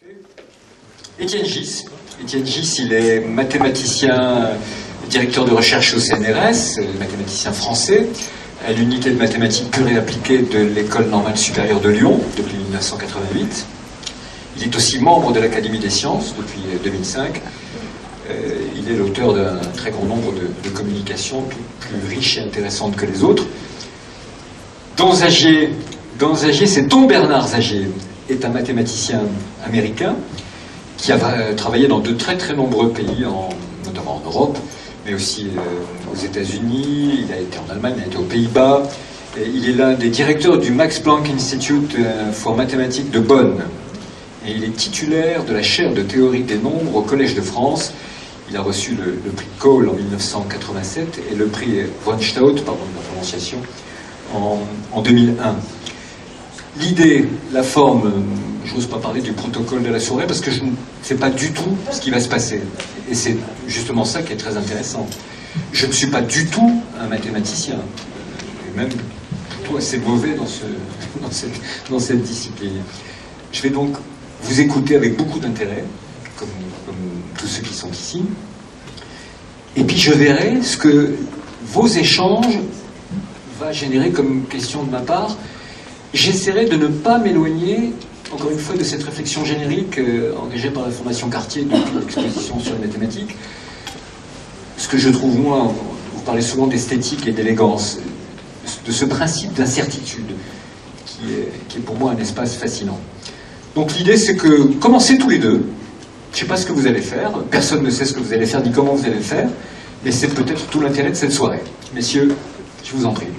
Étienne Gis. Étienne Gis, il est mathématicien, directeur de recherche au CNRS, mathématicien français, à l'unité de mathématiques pure et appliquée de l'École normale supérieure de Lyon depuis 1988. Il est aussi membre de l'Académie des sciences depuis 2005. Il est l'auteur d'un très grand nombre de communications, toutes plus riches et intéressantes que les autres. Dans Zagier, c'est Don Bernard Zagier, est un mathématicien américain qui a travaillé dans de très très nombreux pays, notamment en Europe, mais aussi aux États-Unis, il a été en Allemagne, il a été aux Pays-Bas. Il est l'un des directeurs du Max Planck Institute for Mathematics de Bonn. Et il est titulaire de la chaire de théorie des nombres au Collège de France. Il a reçu le prix Cole en 1987 et le prix von Staudt, pardon de la prononciation, en 2001. L'idée, la forme, je n'ose pas parler du protocole de la soirée parce que je ne sais pas du tout ce qui va se passer. Et c'est justement ça qui est très intéressant. Je ne suis pas du tout un mathématicien, et même plutôt assez mauvais dans cette discipline. Je vais donc vous écouter avec beaucoup d'intérêt, comme tous ceux qui sont ici, et puis je verrai ce que vos échanges vont générer comme question de ma part. J'essaierai de ne pas m'éloigner, encore une fois, de cette réflexion générique engagée par la Fondation Cartier depuis l'exposition sur les mathématiques. Ce que je trouve, moi, vous parlez souvent d'esthétique et d'élégance, de ce principe d'incertitude qui est pour moi un espace fascinant. Donc l'idée, c'est que commencez tous les deux. Je ne sais pas ce que vous allez faire, personne ne sait ce que vous allez faire ni comment vous allez le faire, mais c'est peut-être tout l'intérêt de cette soirée. Messieurs, je vous en prie.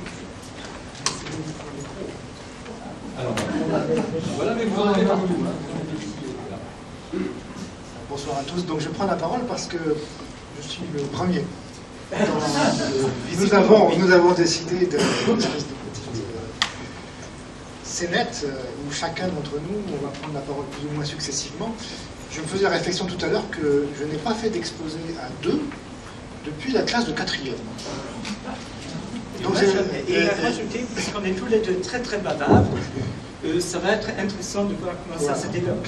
Voilà, mais vous en avez partout. Bonsoir à tous. Donc je prends la parole parce que je suis le premier. Nous avons décidé de une espèce de petite scénette où chacun d'entre nous, on va prendre la parole plus ou moins successivement. Je me faisais la réflexion tout à l'heure que je n'ai pas fait d'exposé à deux depuis la classe de 4e. Donc, et à rajouter, parce qu'on est tous les deux très très bavards, ça va être intéressant de voir comment ça se développe.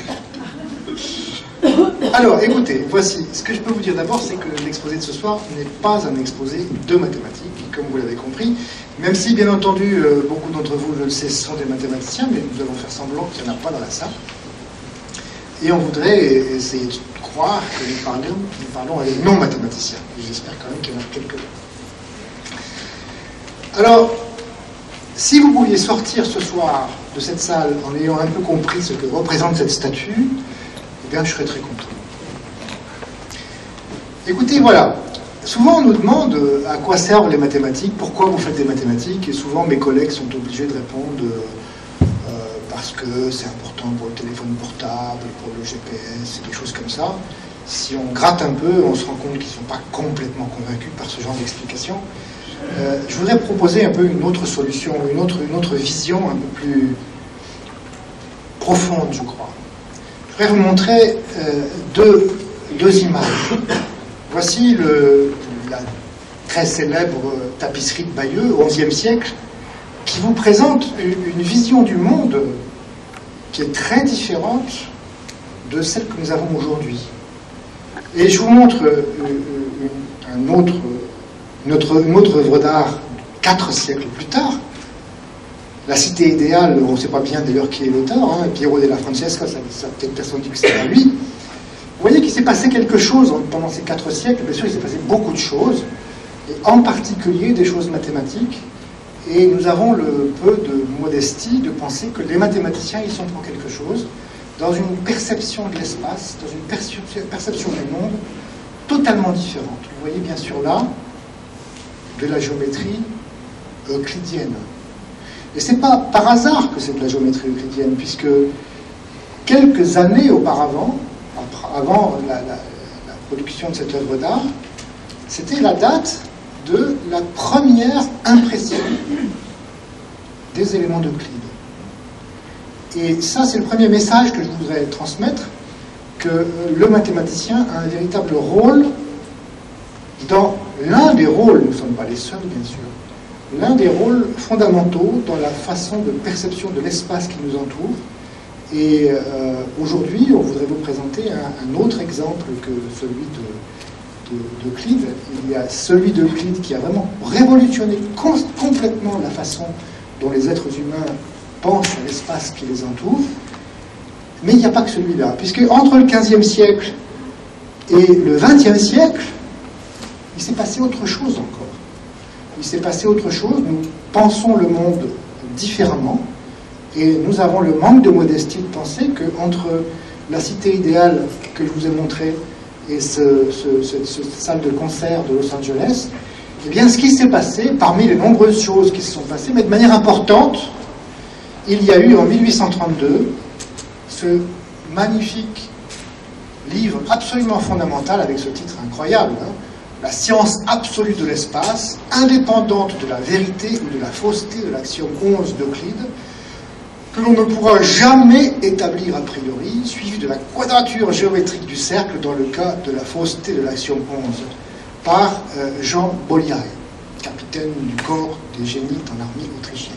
Alors, écoutez, voici. Ce que je peux vous dire d'abord, c'est que l'exposé de ce soir n'est pas un exposé de mathématiques, comme vous l'avez compris, même si, bien entendu, beaucoup d'entre vous, je le sais, sont des mathématiciens, mais nous allons faire semblant qu'il n'y en a pas dans la salle. Et on voudrait essayer de croire que nous parlons à des non-mathématiciens. J'espère quand même qu'il y en a quelques-uns. Alors, si vous pouviez sortir ce soir de cette salle en ayant un peu compris ce que représente cette statue, eh bien, je serais très content. Écoutez, voilà. Souvent, on nous demande à quoi servent les mathématiques, pourquoi vous faites des mathématiques, et souvent, mes collègues sont obligés de répondre parce que c'est important pour le téléphone portable, pour le GPS, des choses comme ça. Si on gratte un peu, on se rend compte qu'ils ne sont pas complètement convaincus par ce genre d'explication. Je voudrais proposer un peu une autre solution, une autre vision un peu plus profonde, je crois. Je voudrais vous montrer deux images. Voici la très célèbre tapisserie de Bayeux au XIe siècle, qui vous présente une vision du monde qui est très différente de celle que nous avons aujourd'hui. Et je vous montre une autre œuvre d'art 4 siècles plus tard. La cité idéale, on ne sait pas bien d'ailleurs qui est l'auteur, hein, Piero della Francesca, ça peut-être personne dit que c'est pas lui. Vous voyez qu'il s'est passé quelque chose pendant ces 4 siècles, bien sûr il s'est passé beaucoup de choses, et en particulier des choses mathématiques, et nous avons le peu de modestie de penser que les mathématiciens ils sont pour quelque chose, dans une perception de l'espace, dans une perception du monde totalement différente. Vous voyez bien sûr là, de la géométrie euclidienne. Et ce n'est pas par hasard que c'est de la géométrie euclidienne, puisque quelques années auparavant, avant la production de cette œuvre d'art, c'était la date de la première impression des éléments d'Euclide. Et ça, c'est le premier message que je voudrais transmettre, que le mathématicien a un véritable rôle dans l'un des rôles, nous ne sommes pas les seuls bien sûr, l'un des rôles fondamentaux dans la façon de perception de l'espace qui nous entoure Et aujourd'hui, on voudrait vous présenter un autre exemple que celui d'Euclide. Il y a celui d'Euclide qui a vraiment révolutionné complètement la façon dont les êtres humains pensent à l'espace qui les entoure. Mais il n'y a pas que celui-là, puisque entre le XVe siècle et le XXe siècle, il s'est passé autre chose encore. Il s'est passé autre chose, nous pensons le monde différemment, et nous avons le manque de modestie de penser qu'entre la cité idéale que je vous ai montrée et cette salle de concert de Los Angeles, eh bien ce qui s'est passé, parmi les nombreuses choses qui se sont passées, mais de manière importante, il y a eu en 1832 ce magnifique livre absolument fondamental avec ce titre incroyable, hein, La science absolue de l'espace, indépendante de la vérité ou de la fausseté de l'axiome 11 d'Euclide, que l'on ne pourra jamais établir a priori, suivi de la quadrature géométrique du cercle dans le cas de la fausseté de l'axiome 11, par Jean Bolyai, capitaine du corps des génies en armée autrichienne.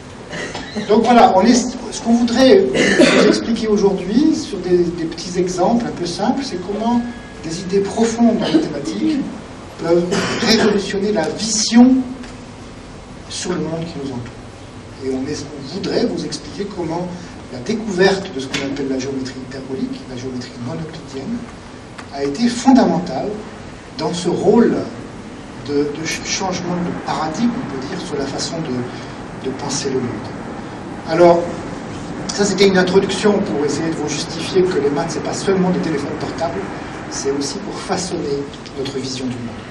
Donc voilà, ce qu'on voudrait vous expliquer aujourd'hui sur des petits exemples un peu simples, c'est comment des idées profondes dans les mathématiques peuvent révolutionner la vision sur le monde qui nous entoure. Et on voudrait vous expliquer comment la découverte de ce qu'on appelle la géométrie hyperbolique, la géométrie non euclidienne, a été fondamentale dans ce rôle de changement de paradigme, on peut dire, sur la façon de penser le monde. Alors, ça c'était une introduction pour essayer de vous justifier que les maths, c'est pas seulement des téléphones portables, c'est aussi pour façonner notre vision du monde.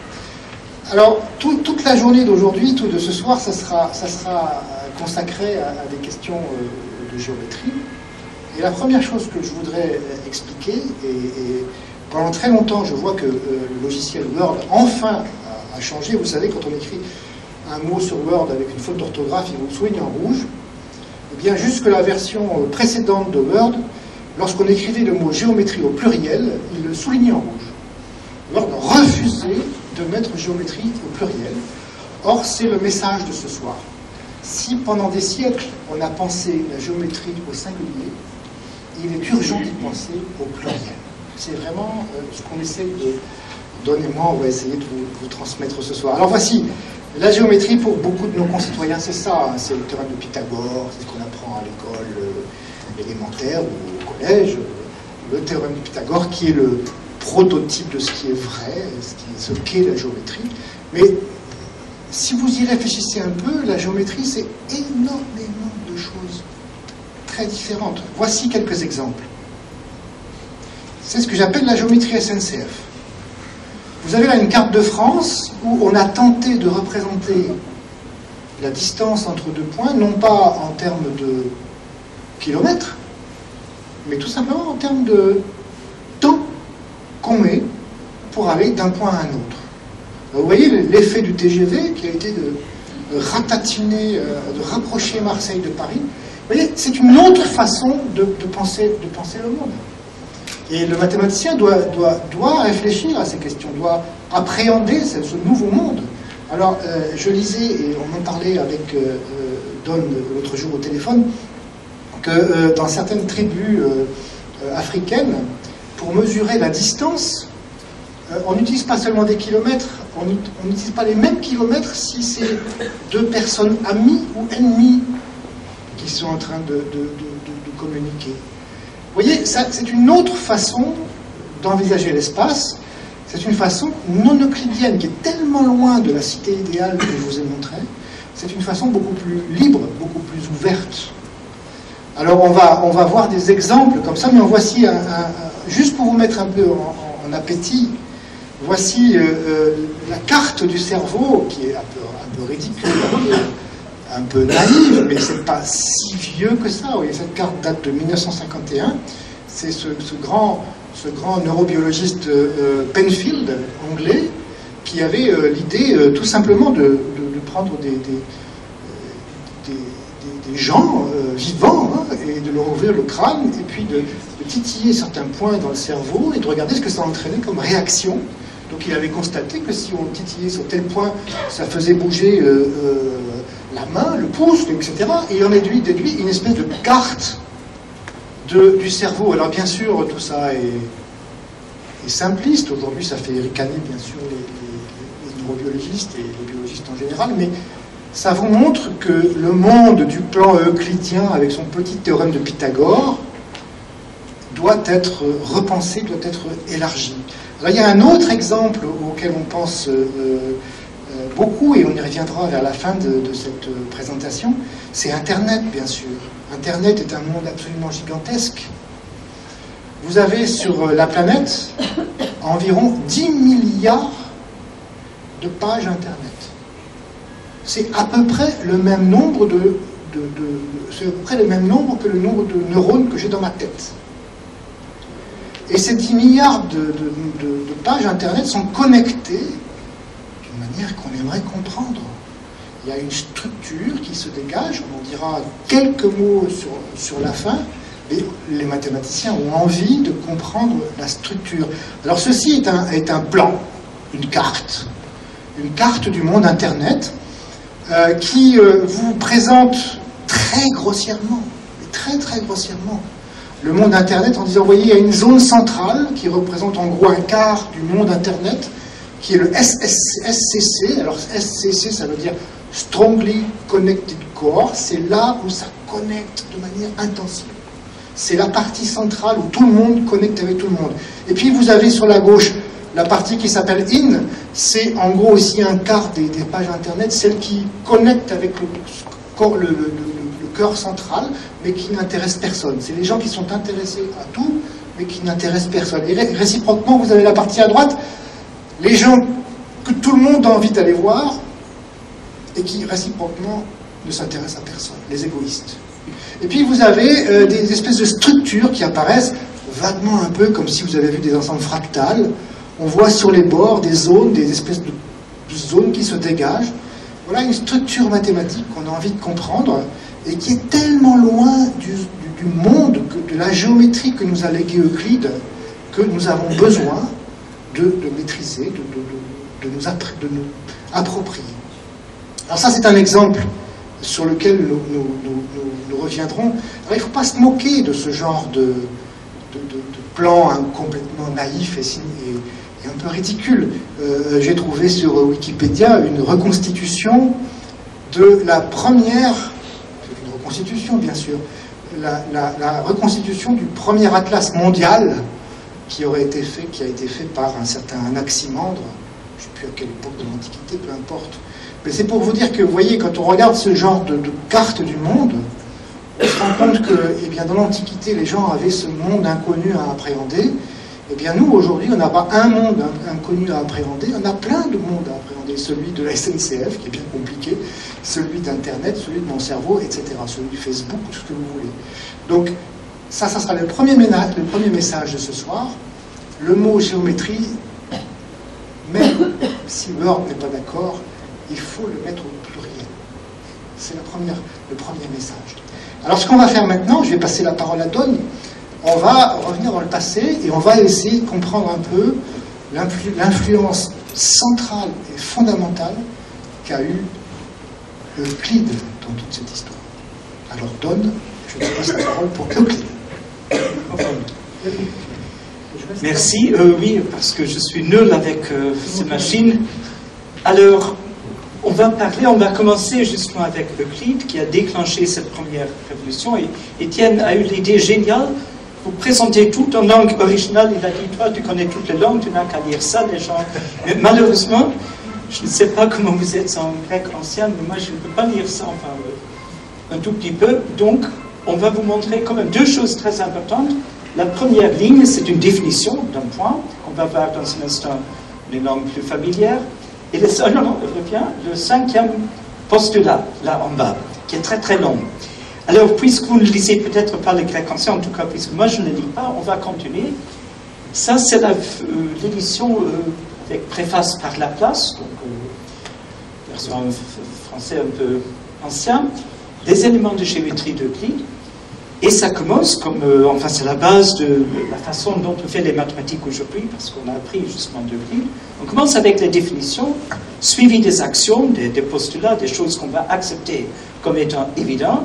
Alors, toute la journée d'aujourd'hui, tout de ce soir, ça sera consacré à des questions de géométrie. Et la première chose que je voudrais expliquer, et pendant très longtemps, je vois que le logiciel Word, enfin, a changé. Vous savez, quand on écrit un mot sur Word avec une faute d'orthographe, il vous souligne en rouge. Eh bien, jusque la version précédente de Word, lorsqu'on écrivait le mot géométrie au pluriel, il le soulignait en rouge. Word refusait de mettre géométrie au pluriel. Or, c'est le message de ce soir. Si pendant des siècles, on a pensé la géométrie au singulier, il est urgent d'y penser au pluriel. C'est vraiment ce qu'on essaie de... Donnez-moi, on va essayer de vous transmettre ce soir. Alors voici, la géométrie pour beaucoup de nos concitoyens, c'est ça, c'est le théorème de Pythagore, c'est ce qu'on apprend à l'école élémentaire ou au collège, le théorème de Pythagore qui est le prototype de ce qui est vrai, ce qu'est la géométrie. Mais si vous y réfléchissez un peu, la géométrie, c'est énormément de choses très différentes. Voici quelques exemples. C'est ce que j'appelle la géométrie SNCF. Vous avez là une carte de France où on a tenté de représenter la distance entre deux points, non pas en termes de kilomètres, mais tout simplement en termes de temps qu'on met pour aller d'un point à un autre. Vous voyez l'effet du TGV qui a été de ratatiner, de rapprocher Marseille de Paris. Vous voyez, c'est une autre façon de penser le monde. Et le mathématicien doit réfléchir à ces questions, doit appréhender ce nouveau monde. Alors, je lisais, et on en parlait avec Don l'autre jour au téléphone, que dans certaines tribus africaines, pour mesurer la distance, on n'utilise pas seulement des kilomètres, on n'utilise pas les mêmes kilomètres si c'est deux personnes amies ou ennemies qui sont en train de communiquer. Vous voyez, c'est une autre façon d'envisager l'espace, c'est une façon non euclidienne qui est tellement loin de la cité idéale que je vous ai montrée, c'est une façon beaucoup plus libre, beaucoup plus ouverte. Alors on va voir des exemples comme ça, mais en voici juste pour vous mettre un peu en appétit, voici la carte du cerveau qui est un peu ridicule, un peu naïve, mais c'est pas si vieux que ça. Vous voyez, cette carte date de 1951. C'est ce grand neurobiologiste Penfield, anglais, qui avait l'idée tout simplement de prendre des gens vivants et de leur ouvrir le crâne et puis de titiller certains points dans le cerveau et de regarder ce que ça entraînait comme réaction. Donc il avait constaté que si on titillait sur tel point, ça faisait bouger la main, le pouce, etc. Et on déduit une espèce de carte du cerveau. Alors bien sûr, tout ça est simpliste. Aujourd'hui, ça fait ricaner, bien sûr, les neurobiologistes et les biologistes en général, mais ça vous montre que le monde du plan euclidien, avec son petit théorème de Pythagore, doit être repensé, doit être élargi. Alors, il y a un autre exemple auquel on pense beaucoup, et on y reviendra vers la fin de cette présentation, c'est Internet, bien sûr. Internet est un monde absolument gigantesque. Vous avez sur la planète environ 10 milliards de pages Internet. C'est à peu près le même nombre c'est à peu près le même nombre que le nombre de neurones que j'ai dans ma tête. Et ces 10 milliards de pages Internet sont connectées d'une manière qu'on aimerait comprendre. Il y a une structure qui se dégage, on en dira quelques mots sur la fin, mais les mathématiciens ont envie de comprendre la structure. Alors ceci est un plan, une carte du monde Internet qui vous présente très grossièrement, le monde Internet en disant, vous voyez, il y a une zone centrale qui représente en gros un quart du monde Internet, qui est le SCC. Alors SCC, ça veut dire Strongly Connected Core. C'est là où ça connecte de manière intensive. C'est la partie centrale où tout le monde connecte avec tout le monde. Et puis vous avez sur la gauche la partie qui s'appelle IN. C'est en gros aussi un quart des pages Internet, celle qui connecte avec le cœur central, mais qui n'intéresse personne. C'est les gens qui sont intéressés à tout, mais qui n'intéressent personne. Et réciproquement, vous avez la partie à droite, les gens que tout le monde a envie d'aller voir, et qui réciproquement ne s'intéressent à personne, les égoïstes. Et puis vous avez des espèces de structures qui apparaissent vaguement un peu comme si vous avez vu des ensembles fractales. On voit sur les bords des zones, des espèces de zones qui se dégagent. Voilà une structure mathématique qu'on a envie de comprendre et qui est tellement loin du monde, de la géométrie que nous a légué Euclide, que nous avons besoin de maîtriser, de nous approprier. Alors ça, c'est un exemple sur lequel nous reviendrons. Alors, il ne faut pas se moquer de ce genre de plan complètement naïf et un peu ridicule. J'ai trouvé sur Wikipédia une reconstitution de la première, c'est une reconstitution bien sûr, la reconstitution du premier atlas mondial qui a été fait par un certain Anaximandre, je ne sais plus à quelle époque de l'Antiquité, peu importe. Mais c'est pour vous dire que, vous voyez, quand on regarde ce genre de carte du monde, on se rend compte que, eh bien, dans l'Antiquité, les gens avaient ce monde inconnu à appréhender. Eh bien, nous, aujourd'hui, on n'a pas un monde inconnu à appréhender, on a plein de mondes à appréhender. Celui de la SNCF, qui est bien compliqué, celui d'Internet, celui de mon cerveau, etc. Celui de Facebook, tout ce que vous voulez. Donc, ça sera le premier message de ce soir. Le mot géométrie, même si Word n'est pas d'accord, il faut le mettre au pluriel. C'est le premier message. Alors, ce qu'on va faire maintenant, je vais passer la parole à Don. On va revenir dans le passé et on va essayer de comprendre un peu l'influence centrale et fondamentale qu'a eu Euclide dans toute cette histoire. Alors, Don, je te passe la parole pour Euclide. Merci. Oui, parce que je suis nul avec ces machines. Alors, on va commencer justement avec Euclide qui a déclenché cette première révolution. Et Étienne a eu l'idée géniale. Vous présentez tout en langue originale. Il a dit, toi, tu connais toutes les langues, tu n'as qu'à lire ça, les gens. Mais malheureusement, je ne sais pas comment vous êtes en grec ancien, mais moi, je ne peux pas lire ça, enfin, un tout petit peu. Donc, on va vous montrer quand même deux choses très importantes. La première ligne, c'est une définition d'un point. On va voir dans un instant les langues plus familières. Et le cinquième postulat, là en bas, qui est très très long. Alors, puisque vous ne lisez peut-être pas le grec ancien, en tout cas, puisque moi je ne le lis pas, on va continuer. Ça, c'est l'édition avec préface par Laplace, donc version français un peu ancien, des éléments de géométrie d'Euclide. Et ça commence comme, enfin c'est la base de la façon dont on fait les mathématiques aujourd'hui, parce qu'on a appris justement d'Euclide. On commence avec les définitions, suivies des actions, des postulats, des choses qu'on va accepter comme étant évidentes.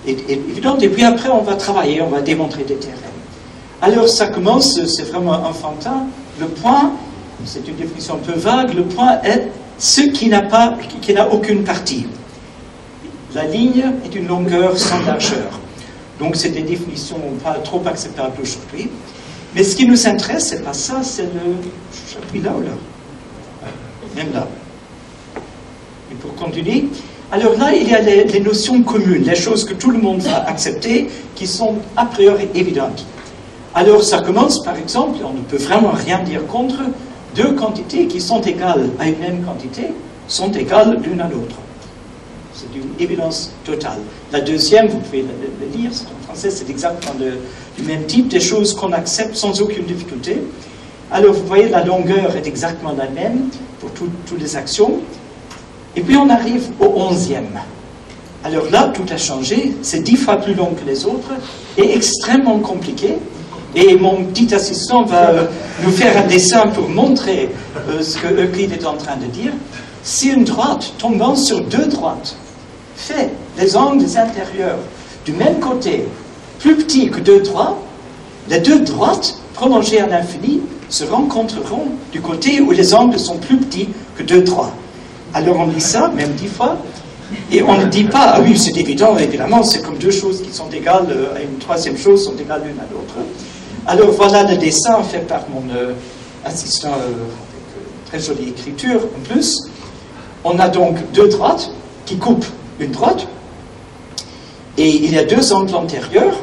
est évidente. Et puis après, on va travailler, on va démontrer des théorèmes. Alors ça commence, c'est vraiment enfantin. Le point, c'est une définition un peu vague, le point est ce qui n'a aucune partie. La ligne est une longueur sans largeur. Donc c'est des définitions pas trop acceptables aujourd'hui. Mais ce qui nous intéresse, c'est pas ça, c'est le chapitre là ou là. Même là. Et pour continuer, alors là, il y a les notions communes, les choses que tout le monde va accepter, qui sont a priori évidentes. Alors ça commence, par exemple, on ne peut vraiment rien dire contre, deux quantités qui sont égales à une même quantité sont égales l'une à l'autre. C'est une évidence totale. La deuxième, vous pouvez le lire, c'est en français, c'est exactement du même type, des choses qu'on accepte sans aucune difficulté. Alors vous voyez, la longueur est exactement la même pour tous les axiomes. Et puis on arrive au 11e. Alors là, tout a changé, c'est 10 fois plus long que les autres et extrêmement compliqué. Et mon petit assistant va nous faire un dessin pour montrer ce que Euclide est en train de dire. Si une droite tombant sur deux droites fait les angles intérieurs du même côté plus petits que deux droits, les deux droites prolongées à l'infini se rencontreront du côté où les angles sont plus petits que deux droits. Alors on lit ça, même 10 fois, et on ne dit pas, ah oui, c'est évident, évidemment, c'est comme deux choses qui sont égales à une troisième chose, sont égales l'une à l'autre. Alors voilà le dessin fait par mon assistant avec très jolie écriture en plus. On a donc deux droites qui coupent une droite, et il y a deux angles antérieurs.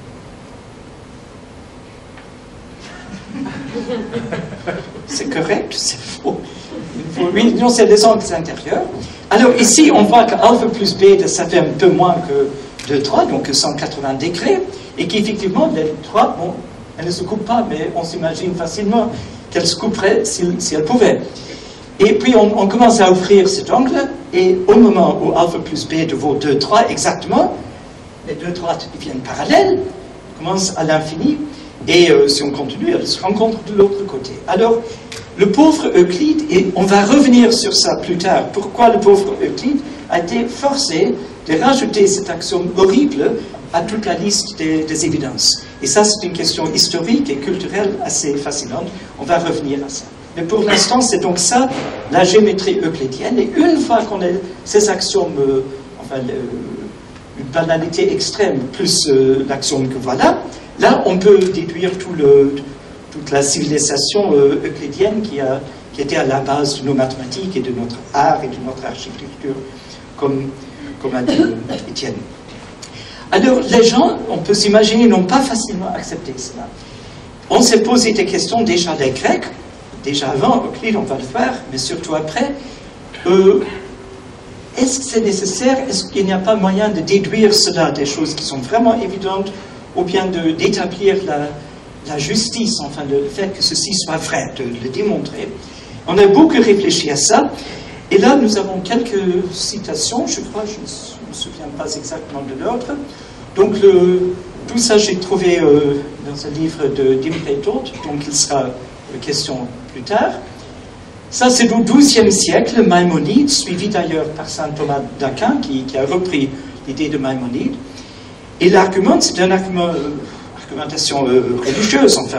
C'est correct, c'est faux. Oui, non, c'est des angles intérieurs. Alors ici, on voit que alpha plus b, ça fait un peu moins que 2, 3, donc 180 degrés, et qu'effectivement, les droites, bon, elles ne se coupent pas, mais on s'imagine facilement qu'elles se couperaient si elles pouvaient. Et puis on commence à ouvrir cet angle, et au moment où alpha plus b vaut 2, 3 exactement, les deux droites deviennent parallèles, commencent à l'infini, et si on continue, elles se rencontrent de l'autre côté. Alors, le pauvre Euclide, et on va revenir sur ça plus tard, pourquoi le pauvre Euclide a été forcé de rajouter cet axiome horrible à toute la liste des évidences. Et ça, c'est une question historique et culturelle assez fascinante. On va revenir à ça. Mais pour l'instant, c'est donc ça, la géométrie euclidienne. Et une fois qu'on a ces axiomes, une banalité extrême, plus l'axiome que voilà, là, on peut déduire toute la civilisation euclidienne qui était à la base de nos mathématiques et de notre art et de notre architecture, comme a dit Étienne. Alors, les gens, on peut s'imaginer, n'ont pas facilement accepté cela. On s'est posé des questions déjà des Grecs, déjà avant Euclide, on va le faire, mais surtout après. Est-ce que c'est nécessaire? Est-ce qu'il n'y a pas moyen de déduire cela, des choses qui sont vraiment évidentes, ou bien d'établir la justice, enfin le fait que ceci soit vrai, de le démontrer? On a beaucoup réfléchi à ça, et là nous avons quelques citations, je crois, je ne me souviens pas exactement de l'ordre. Donc tout ça j'ai trouvé dans un livre de Dimple Todt, donc il sera question plus tard. Ça c'est au XIIe siècle, Maïmonide, suivi d'ailleurs par saint Thomas d'Aquin, qui a repris l'idée de Maïmonide. Et l'argument, c'est une argumentation religieuse, enfin.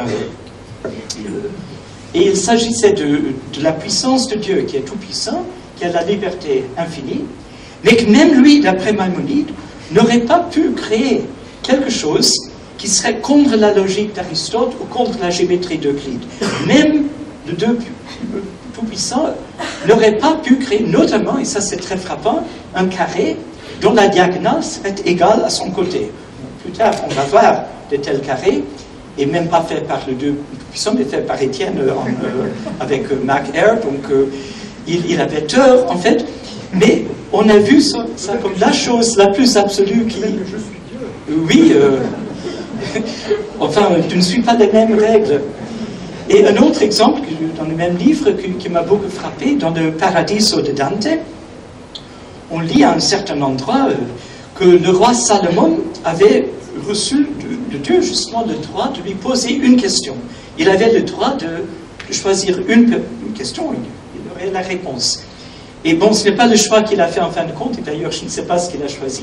Et il s'agissait de la puissance de Dieu, qui est tout-puissant, qui a la liberté infinie, mais que même lui, d'après Maïmonide, n'aurait pas pu créer quelque chose qui serait contre la logique d'Aristote ou contre la géométrie d'Euclide. Même le Dieu tout-puissant n'aurait pas pu créer, notamment, et ça c'est très frappant, un carré dont la diagonale serait égale à son côté. Plus tard, on va voir de tels carrés, et même pas fait par le Dieu puissant, mais fait par Étienne avec Mac Air, donc il avait tort en fait, mais on a vu ça comme la chose la plus absolue qui... Je suis Dieu. Oui, enfin, tu ne suis pas les mêmes règles. Et un autre exemple, dans le même livre, qui m'a beaucoup frappé, dans le Paradiso de Dante, on lit à un certain endroit que le roi Salomon avait reçu de Dieu justement le droit de lui poser une question. Il avait le droit de choisir une question, il aurait la réponse. Et bon, ce n'est pas le choix qu'il a fait en fin de compte, et d'ailleurs je ne sais pas ce qu'il a choisi,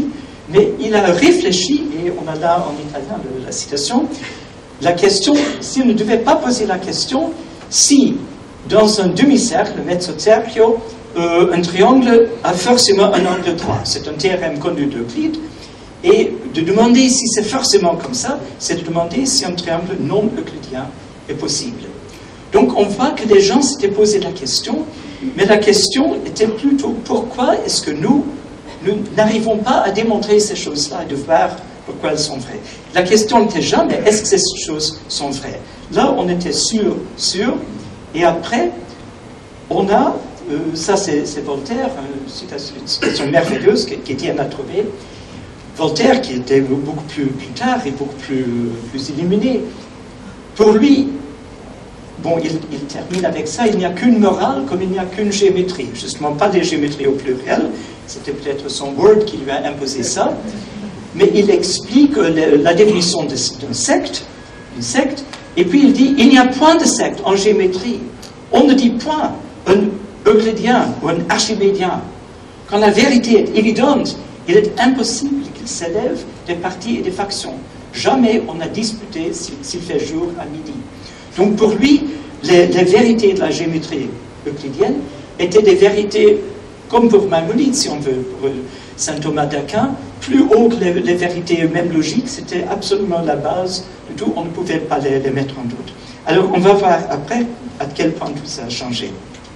Mais il a réfléchi, et on a là en italien la citation, la question, s'il ne devait pas poser la question, si dans un demi-cercle, le mezzocerchio, un triangle a forcément un angle droit. C'est un théorème connu d'Euclide. Et de demander si c'est forcément comme ça, c'est de demander si un triangle non euclidien est possible. Donc on voit que les gens s'étaient posé la question, mais la question était plutôt pourquoi est-ce que nous n'arrivons pas à démontrer ces choses-là et de voir pourquoi elles sont vraies. La question n'était jamais est-ce que ces choses sont vraies. Là on était sûr, et après on a, ça c'est Voltaire, une citation merveilleuse qu'Étienne a trouvée. Voltaire, qui était beaucoup plus tard et beaucoup plus illuminé, pour lui, bon, il termine avec ça, il n'y a qu'une morale comme il n'y a qu'une géométrie. Justement, pas des géométries au pluriel, c'était peut-être son Word qui lui a imposé ça, mais il explique la définition d'une secte, et puis il dit, il n'y a point de secte en géométrie. On ne dit point un euclidien ou un archimédien. Quand la vérité est évidente, il est impossible qu'il s'élève des partis et des factions. Jamais on n'a disputé s'il fait jour à midi. Donc pour lui, les vérités de la géométrie euclidienne étaient des vérités, comme pour Maïmonide, si on veut, pour saint Thomas d'Aquin, plus haut que les vérités même logiques, c'était absolument la base de tout, on ne pouvait pas les mettre en doute. Alors on va voir après à quel point tout ça a changé.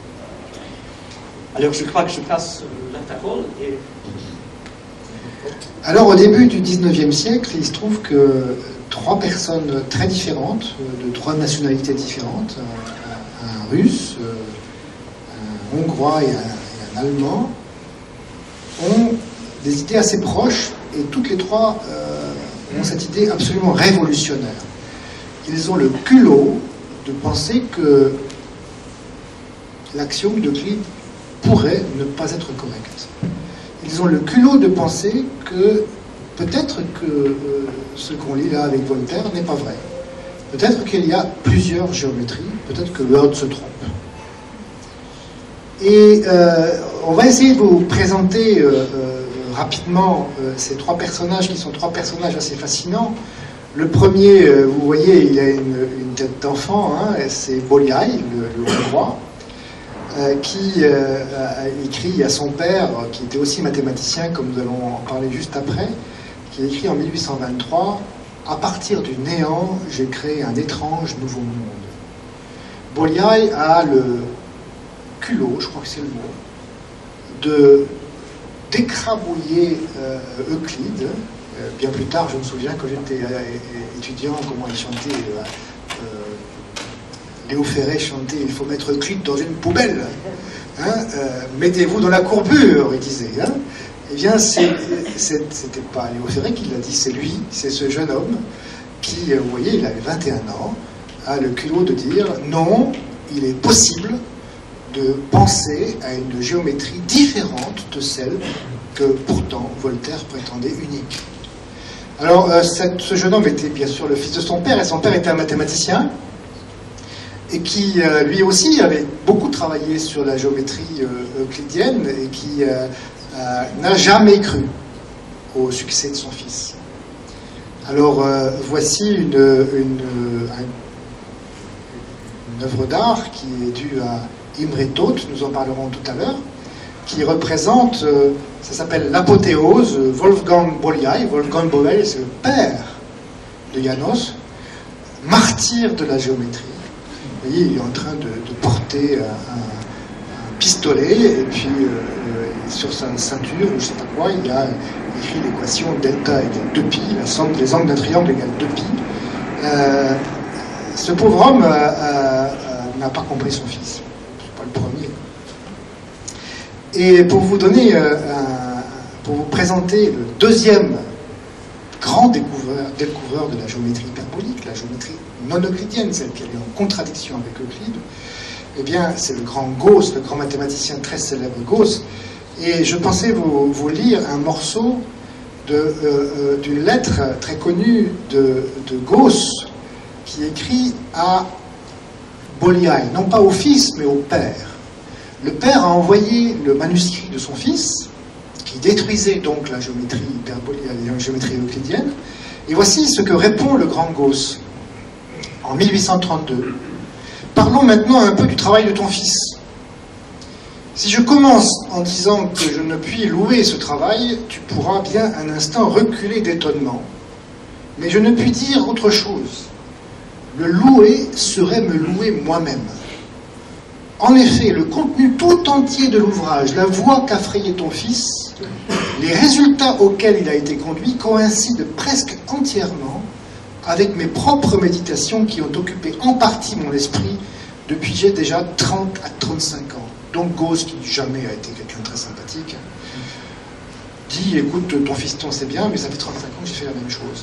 Alors je crois que je passe la parole et... Alors, au début du XIXe siècle, il se trouve que trois personnes très différentes, de trois nationalités différentes, un Russe, un Hongrois et un Allemand, ont des idées assez proches, et toutes les trois ont cette idée absolument révolutionnaire. Ils ont le culot de penser que l'axiome d'Euclide pourrait ne pas être correct. Ils ont le culot de penser que peut-être que ce qu'on lit là avec Voltaire n'est pas vrai. Peut-être qu'il y a plusieurs géométries, peut-être que Word se trompe. Et on va essayer de vous présenter rapidement ces trois personnages qui sont trois personnages assez fascinants. Le premier, vous voyez, il a une tête d'enfant, hein, c'est Bolyai, le Hongrois. Qui a écrit à son père, qui était aussi mathématicien, comme nous allons en parler juste après, qui a écrit en 1823 « À partir du néant, j'ai créé un étrange nouveau monde ». Bolyai a le culot, je crois que c'est le mot, d'écrabouiller Euclide. Bien plus tard, je me souviens, quand j'étais étudiant, comment il chantait... Léo Ferré chantait « Il faut mettre Euclide dans une poubelle. Hein, mettez-vous dans la courbure », il disait. Hein. Eh bien, c'était pas Léo Ferré qui l'a dit, c'est lui, c'est ce jeune homme qui, vous voyez, il avait 21 ans, a le culot de dire « Non, il est possible de penser à une géométrie différente de celle que pourtant Voltaire prétendait unique. » Alors, ce jeune homme était bien sûr le fils de son père, et son père était un mathématicien, et qui lui aussi avait beaucoup travaillé sur la géométrie euclidienne et qui n'a jamais cru au succès de son fils. Alors voici une œuvre d'art qui est due à Imre Toth, nous en parlerons tout à l'heure, qui représente, ça s'appelle l'apothéose, Wolfgang Bolyai. Wolfgang Bolyai, c'est le père de János, martyr de la géométrie. Vous voyez, il est en train de porter un pistolet, et puis sur sa ceinture, ou je ne sais pas quoi, il a écrit l'équation delta égale 2pi, la somme des angles d'un triangle égale 2pi. Ce pauvre homme n'a pas compris son fils. C'est pas le premier. Et pour vous donner, pour vous présenter le deuxième grand découvreur de la géométrie hyperbolique, la géométrie non euclidienne, celle qui est en contradiction avec Euclide, eh bien, c'est le grand Gauss, le grand mathématicien très célèbre Gauss. Et je pensais vous lire un morceau d'une lettre très connue de Gauss, qui écrit à Bolyai, non pas au fils, mais au père. Le père a envoyé le manuscrit de son fils, qui détruisait donc la géométrie hyperbolique, la géométrie euclidienne. Et voici ce que répond le grand Gauss en 1832. Parlons maintenant un peu du travail de ton fils. Si je commence en disant que je ne puis louer ce travail, tu pourras bien un instant reculer d'étonnement. Mais je ne puis dire autre chose. Le louer serait me louer moi-même. En effet, le contenu tout entier de l'ouvrage, la voie qu'a frayée ton fils, les résultats auxquels il a été conduit coïncident presque entièrement avec mes propres méditations qui ont occupé en partie mon esprit depuis j'ai déjà 30 à 35 ans. Donc Gauss, qui jamais a été quelqu'un de très sympathique, dit, écoute, ton fiston c'est bien, mais ça fait 35 ans que j'ai fait la même chose.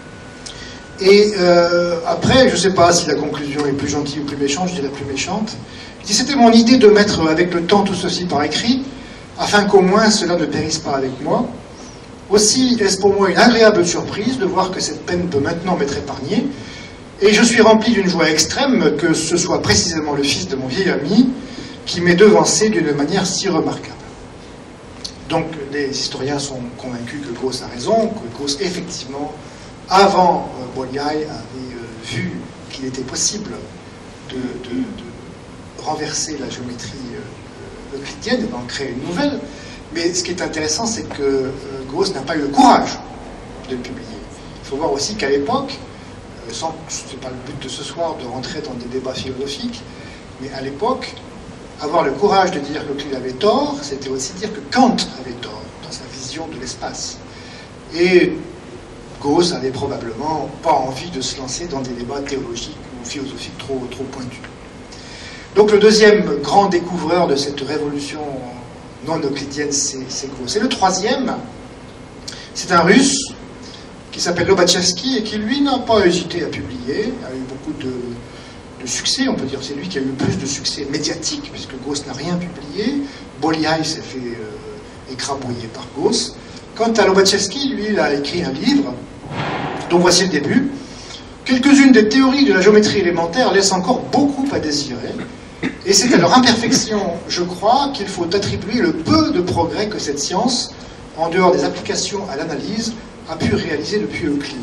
Et après, je ne sais pas si la conclusion est plus gentille ou plus méchante, je dirais plus méchante. Il dit, c'était mon idée de mettre avec le temps tout ceci par écrit, afin qu'au moins cela ne périsse pas avec moi. Aussi est-ce pour moi une agréable surprise de voir que cette peine peut maintenant m'être épargnée, et je suis rempli d'une joie extrême que ce soit précisément le fils de mon vieil ami qui m'est devancé d'une manière si remarquable. Donc les historiens sont convaincus que Gauss a raison, que Gauss effectivement, avant Bolyai, avait vu qu'il était possible de renverser la géométrie euclidienne et d'en créer une nouvelle. Mais ce qui est intéressant, c'est que Gauss n'a pas eu le courage de le publier. Il faut voir aussi qu'à l'époque, ce n'est pas le but de ce soir de rentrer dans des débats philosophiques, mais à l'époque, avoir le courage de dire qu'Euclide avait tort, c'était aussi dire que Kant avait tort dans sa vision de l'espace. Et Gauss avait probablement pas envie de se lancer dans des débats théologiques ou philosophiques trop pointus. Donc le deuxième grand découvreur de cette révolution non euclidienne, c'est Gauss. Et le troisième, c'est un Russe qui s'appelle Lobachevsky et qui, lui, n'a pas hésité à publier, a eu beaucoup de succès, on peut dire, c'est lui qui a eu le plus de succès médiatique, puisque Gauss n'a rien publié. Bolyai s'est fait écrabouiller par Gauss. Quant à Lobachevsky, lui, il a écrit un livre, dont voici le début. Quelques-unes des théories de la géométrie élémentaire laissent encore beaucoup à désirer, et c'est à leur imperfection, je crois, qu'il faut attribuer le peu de progrès que cette science, en dehors des applications à l'analyse, a pu réaliser depuis Euclide.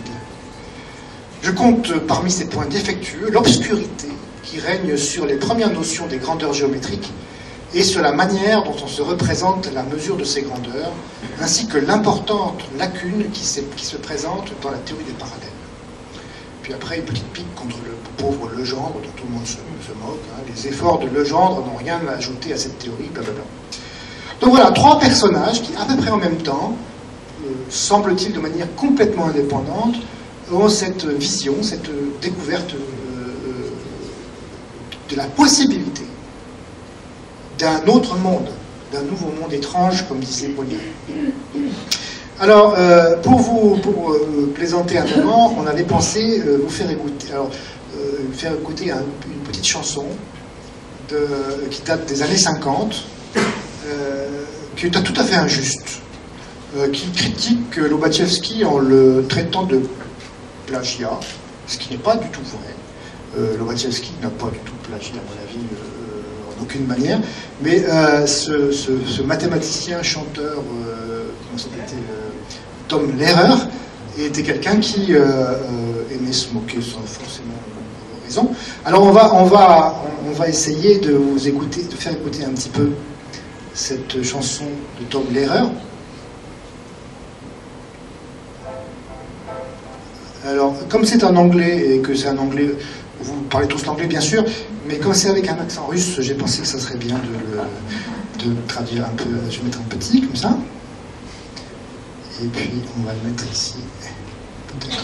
Je compte parmi ces points défectueux l'obscurité qui règne sur les premières notions des grandeurs géométriques et sur la manière dont on se représente la mesure de ces grandeurs, ainsi que l'importante lacune qui se présente dans la théorie des parallèles. Puis après, une petite pique contre le pauvre Legendre, dont tout le monde se moque. Hein. Les efforts de Legendre n'ont rien à ajouter à cette théorie, blablabla. Donc voilà, trois personnages qui, à peu près en même temps, semble-t-il de manière complètement indépendante, ont cette vision, cette découverte de la possibilité d'un autre monde, d'un nouveau monde étrange, comme disait Bolyai. Alors, pour plaisanter un moment, on avait pensé vous faire écouter, une petite chanson qui date des années 50, qui est tout à fait injuste, qui critique Lobachevsky en le traitant de plagiat, ce qui n'est pas du tout vrai. Lobachevsky n'a pas du tout plagié, à mon avis, en aucune manière, mais ce mathématicien, chanteur, comment s'appelait Tom Lehrer, était quelqu'un qui aimait se moquer sans forcément raison. Alors on va essayer de vous écouter, de faire écouter un petit peu cette chanson de Tom Lehrer. Alors, comme c'est un anglais, et que c'est un anglais, vous parlez tous l'anglais bien sûr, mais comme c'est avec un accent russe, j'ai pensé que ça serait bien de traduire un peu, je vais mettre un petit, comme ça. Et puis, on va le mettre ici, peut-être...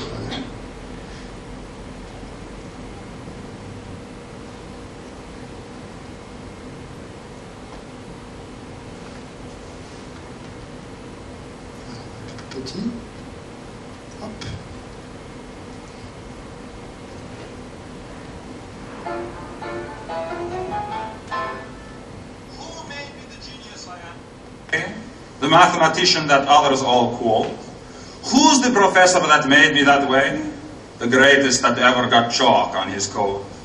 un peu petit. Hop. The mathematician that others all call. Who's the professor that made me that way? The greatest that ever got chalk on his coat.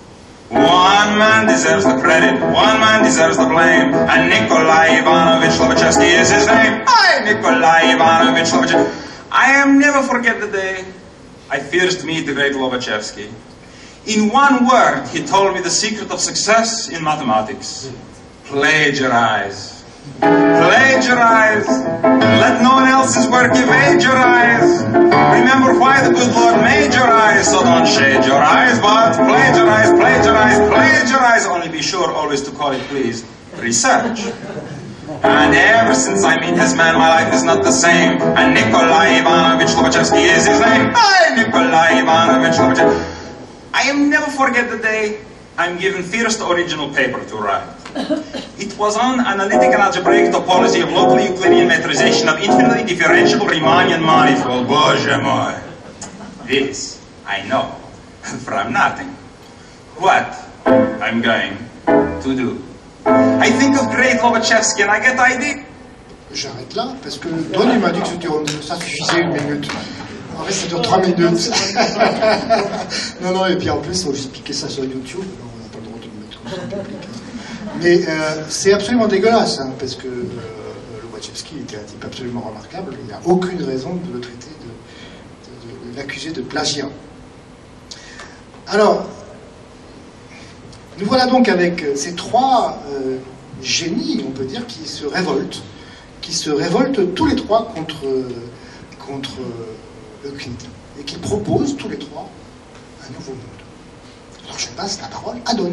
One man deserves the credit, one man deserves the blame, and Nikolai Ivanovich Lobachevsky is his name. I, Nikolai Ivanovich Lobachevsky. I am never forget the day I first meet the great Lobachevsky. In one word, he told me the secret of success in mathematics. Plagiarize. Plagiarize. Let no one else's work evade your eyes. Remember why the good Lord made your eyes, so don't shade your eyes, but plagiarize, plagiarize, plagiarize. Only be sure always to call it, please, research. And ever since I meet his man, my life is not the same. And Nikolai Ivanovich Lobachevsky is his name. I, Nikolai Ivanovich Lobachevsky. I am never forget the day I'm given first original paper to write. It was on analytic and algebraic topology of local Euclidean metrization of infinitely differentiable Riemannian manifold. Боже мой! This I know from nothing. What I'm going to do. I think of great Lobachevsky and I get idea. J'arrête là, parce que Don il m'a dit que ça suffisait 1 minute. En fait, ça dure 3 minutes. non, et puis en plus, on va juste piquer ça sur YouTube. On n'a pas le droit de le mettre comme ça en public. Mais c'est absolument dégueulasse, hein, parce que Lobachevsky était un type absolument remarquable. Il n'y a aucune raison de le traiter, de l'accuser de plagiat. Alors, nous voilà donc avec ces 3 génies, on peut dire, qui se révoltent tous les 3 contre Euclide, et qui proposent tous les 3 un nouveau monde. Alors je passe la parole à Don.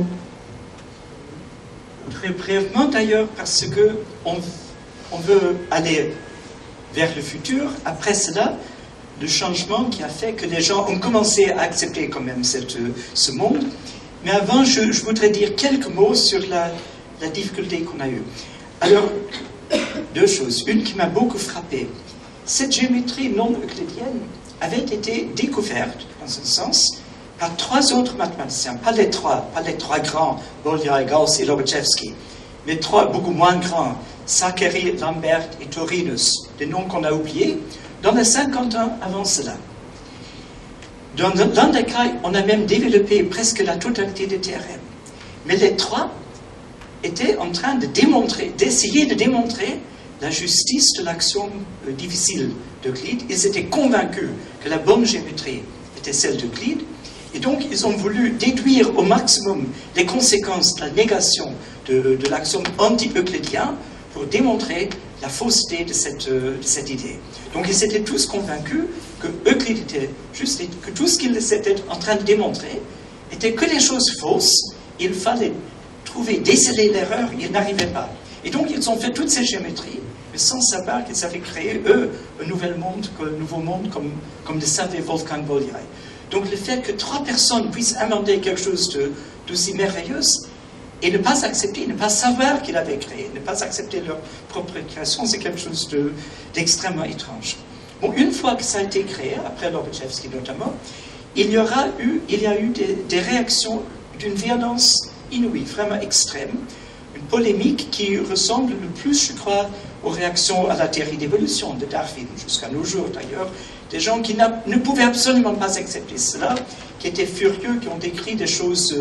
Très brièvement d'ailleurs, parce que on veut aller vers le futur. Après cela, le changement qui a fait que les gens ont commencé à accepter quand même ce monde. Mais avant, je voudrais dire quelques mots sur la difficulté qu'on a eue. Alors, 2 choses. Une qui m'a beaucoup frappé. Cette géométrie non euclidienne avait été découverte, dans un sens, par 3 autres mathématiciens, pas les trois grands, Bolyai, Gauss et Lobachevsky, mais 3 beaucoup moins grands, Zachary, Lambert et Torinus, des noms qu'on a oubliés, dans les 50 ans avant cela. Dans l'un des cas, on a même développé presque la totalité des théorèmes. Mais les 3 étaient en train d'essayer de démontrer la justice de l'axiome difficile d'Euclide. Ils étaient convaincus que la bonne géométrie était celle d'Euclide. Et donc, ils ont voulu déduire au maximum les conséquences de la négation de l'axiome anti-euclidien pour démontrer la fausseté de cette idée. Donc, ils étaient tous convaincus que Euclide était juste, et que tout ce qu'ils étaient en train de démontrer était que des choses fausses. Il fallait déceler l'erreur, ils n'arrivaient pas. Et donc, ils ont fait toutes ces géométries, mais sans savoir qu'ils avaient créé, eux, un nouveau monde, comme le savait Wolfgang Bolyai. Donc, le fait que 3 personnes puissent inventer quelque chose d'aussi merveilleux et ne pas accepter, ne pas savoir qu'ils avaient créé, ne pas accepter leur propre création, c'est quelque chose d'extrêmement étrange. Bon, une fois que ça a été créé, après Lobachevsky notamment, il y a eu des réactions d'une violence inouïe, vraiment extrême, une polémique qui ressemble le plus, je crois, aux réactions à la théorie d'évolution de Darwin, jusqu'à nos jours d'ailleurs, des gens qui ne pouvaient absolument pas accepter cela, qui étaient furieux, qui ont écrit des choses...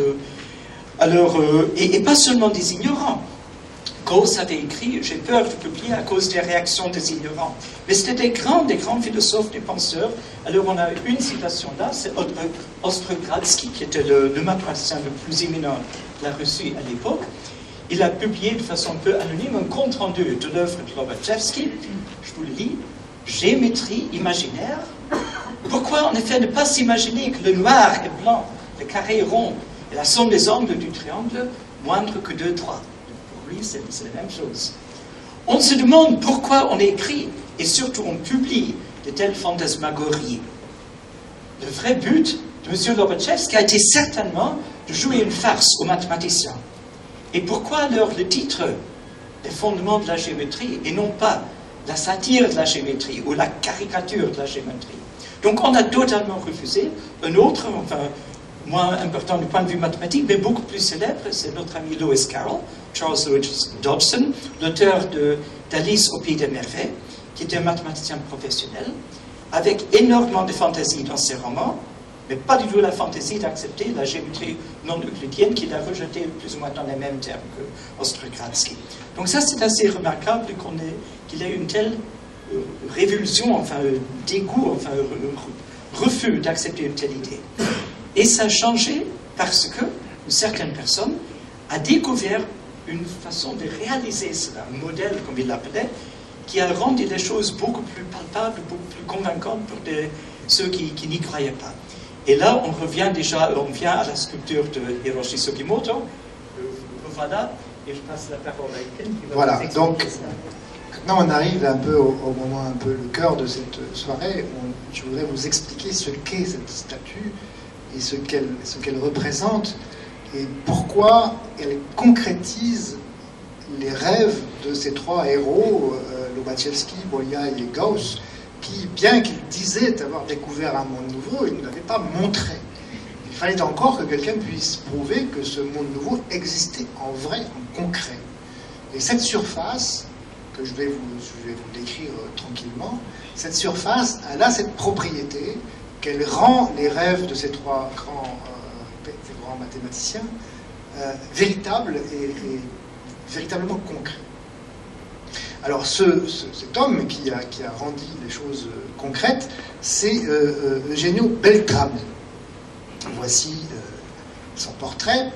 et pas seulement des ignorants. Gauss avait écrit « J'ai peur de publier à cause des réactions des ignorants ». Mais c'était des grands philosophes, des penseurs. Alors on a une citation là, c'est Ostrogradsky, qui était le mathématicien le plus éminent de la Russie à l'époque. Il a publié de façon un peu anonyme un compte-rendu de l'œuvre de Lobachevsky. Je vous le lis. Géométrie imaginaire. Pourquoi en effet ne pas s'imaginer que le noir est blanc, le carré est rond, et la somme des angles du triangle moindre que 2 droits. Pour lui, c'est la même chose. On se demande pourquoi on écrit, et surtout on publie, de telles fantasmagories. Le vrai but de M. Lobachevsky a été certainement de jouer une farce aux mathématiciens. Et pourquoi alors le titre des fondements de la géométrie et non pas la satire de la géométrie ou la caricature de la géométrie? Donc on a totalement refusé. Un autre, enfin moins important du point de vue mathématique, mais beaucoup plus célèbre, c'est notre ami Lewis Carroll, Charles Lewis Dodson, l'auteur d'Alice au Pays des Merveilles, qui était un mathématicien professionnel, avec énormément de fantaisie dans ses romans, mais pas du tout la fantaisie d'accepter la géométrie non euclidienne qu'il a rejetée plus ou moins dans les mêmes termes que Ostrogradsky. Donc ça, c'est assez remarquable qu'il ait une telle révulsion, enfin dégoût, enfin refus d'accepter une telle idée. Et ça a changé parce que une certaine personne a découvert une façon de réaliser cela, un modèle, comme il l'appelait, qui a rendu les choses beaucoup plus palpables, beaucoup plus convaincantes pour ceux qui n'y croyaient pas. Et là, on vient à la sculpture de Hiroshi Sugimoto. Voilà, et je passe la parole à Ken qui va voilà, vous expliquer donc, ça. Maintenant, on arrive un peu au moment, un peu le cœur de cette soirée. Je voudrais vous expliquer ce qu'est cette statue et ce qu'elle représente et pourquoi elle concrétise les rêves de ces trois héros, Lobachevsky, Bolyai et Gauss, qui, bien qu'ils disaient avoir découvert un monde nouveau, ils ne l'avaient pas montré. Il fallait encore que quelqu'un puisse prouver que ce monde nouveau existait en vrai, en concret. Et cette surface, que je vais vous décrire tranquillement, cette surface, elle a cette propriété qu'elle rend les rêves de ces trois grands mathématiciens véritables et véritablement concrets. Alors cet homme qui a rendu les choses concrètes, c'est Eugenio Beltrami. Voici son portrait.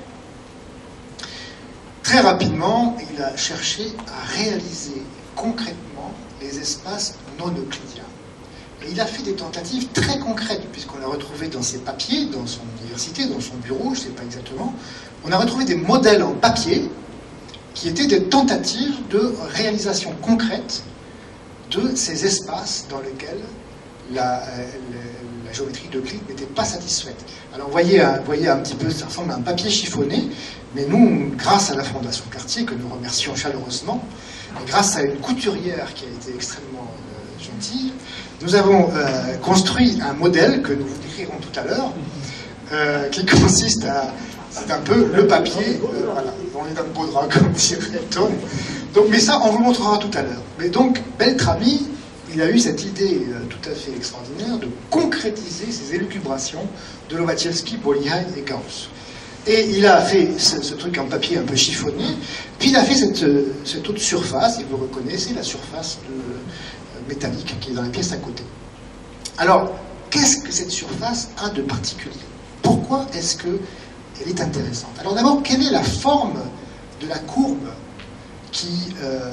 Très rapidement, il a cherché à réaliser concrètement les espaces non euclidiens. Et il a fait des tentatives très concrètes, puisqu'on a retrouvé dans ses papiers, dans son université, dans son bureau, je ne sais pas exactement, on a retrouvé des modèles en papier qui étaient des tentatives de réalisation concrète de ces espaces dans lesquels la géométrie d'Euclide n'était pas satisfaite. Alors vous voyez un petit peu, ça ressemble à un papier chiffonné, mais nous, grâce à la Fondation Cartier, que nous remercions chaleureusement, et grâce à une couturière qui a été extrêmement gentille, nous avons construit un modèle que nous vous décrirons tout à l'heure, qui consiste à... C'est un peu le papier, voilà, on est dans le beau drap, comme dirait Tom. Donc, mais ça, on vous le montrera tout à l'heure. Mais donc, Beltrami, il a eu cette idée tout à fait extraordinaire de concrétiser ces élucubrations de Lobachevsky, Bolyai et Gauss. Et il a fait ce truc en papier un peu chiffonné, puis il a fait cette autre surface, et vous reconnaissez la surface métallique qui est dans la pièce à côté. Alors, qu'est-ce que cette surface a de particulier? Pourquoi est-ce qu'elle est intéressante? Alors d'abord, quelle est la forme de la courbe qui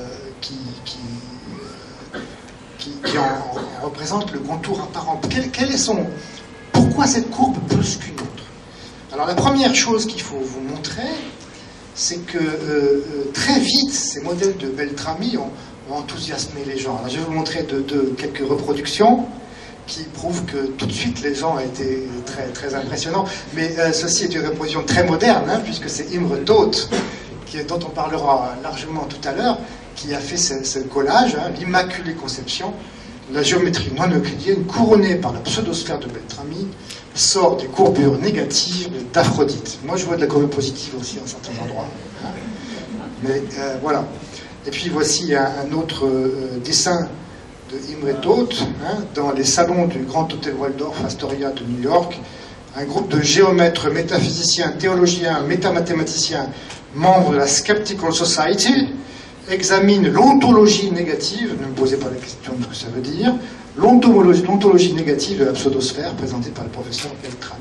en représente le contour apparent? Quel est pourquoi cette courbe plus qu'une autre? Alors la première chose qu'il faut vous montrer, c'est que très vite, ces modèles de Beltrami ont enthousiasmé les gens. Alors, je vais vous montrer quelques reproductions qui prouvent que tout de suite les gens étaient très, très impressionnants. Mais ceci est une reproduction très moderne, hein, puisque c'est Imre Toth, dont on parlera largement tout à l'heure, qui a fait ce collage, hein, l'Immaculée Conception, la géométrie non euclidienne couronnée par la pseudosphère de Beltrami sort des courbures négatives d'Aphrodite. Moi je vois de la courbure positive aussi à certains endroits. Hein. Mais voilà. Et puis voici un autre dessin de Imre Toth, hein, dans les salons du Grand Hôtel Waldorf Astoria de New York. Un groupe de géomètres, métaphysiciens, théologiens, métamathématiciens, membres de la Skeptical Society, examine l'ontologie négative, ne me posez pas la question de ce que ça veut dire, l'ontologie négative de la pseudosphère présentée par le professeur Beltrami.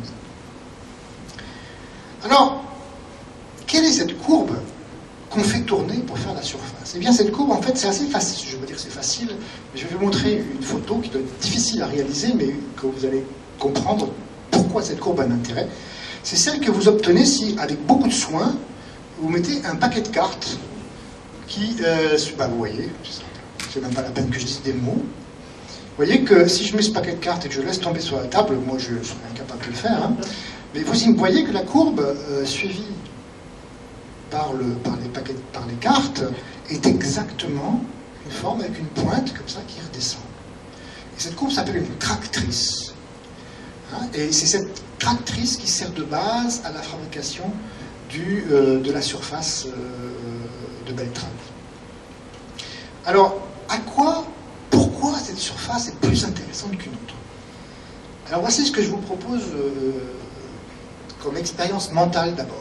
Alors, quelle est cette courbe qu'on fait tourner pour faire la surface? Eh bien, cette courbe, en fait, c'est assez facile. Je veux dire que c'est facile, mais je vais vous montrer une photo qui doit être difficile à réaliser, mais que vous allez comprendre pourquoi cette courbe a un intérêt. C'est celle que vous obtenez si, avec beaucoup de soin, vous mettez un paquet de cartes qui, vous voyez, c'est même pas la peine que je dise des mots. Vous voyez que si je mets ce paquet de cartes et que je laisse tomber sur la table, moi je serais incapable de le faire, hein, mais vous voyez que la courbe suivie par les cartes est exactement une forme avec une pointe comme ça qui redescend. Et cette courbe s'appelle une tractrice. Hein, et c'est cette tractrice qui sert de base à la fabrication de la surface de Beltrami. Alors, pourquoi cette surface est plus intéressante qu'une autre? Alors voici ce que je vous propose comme expérience mentale d'abord.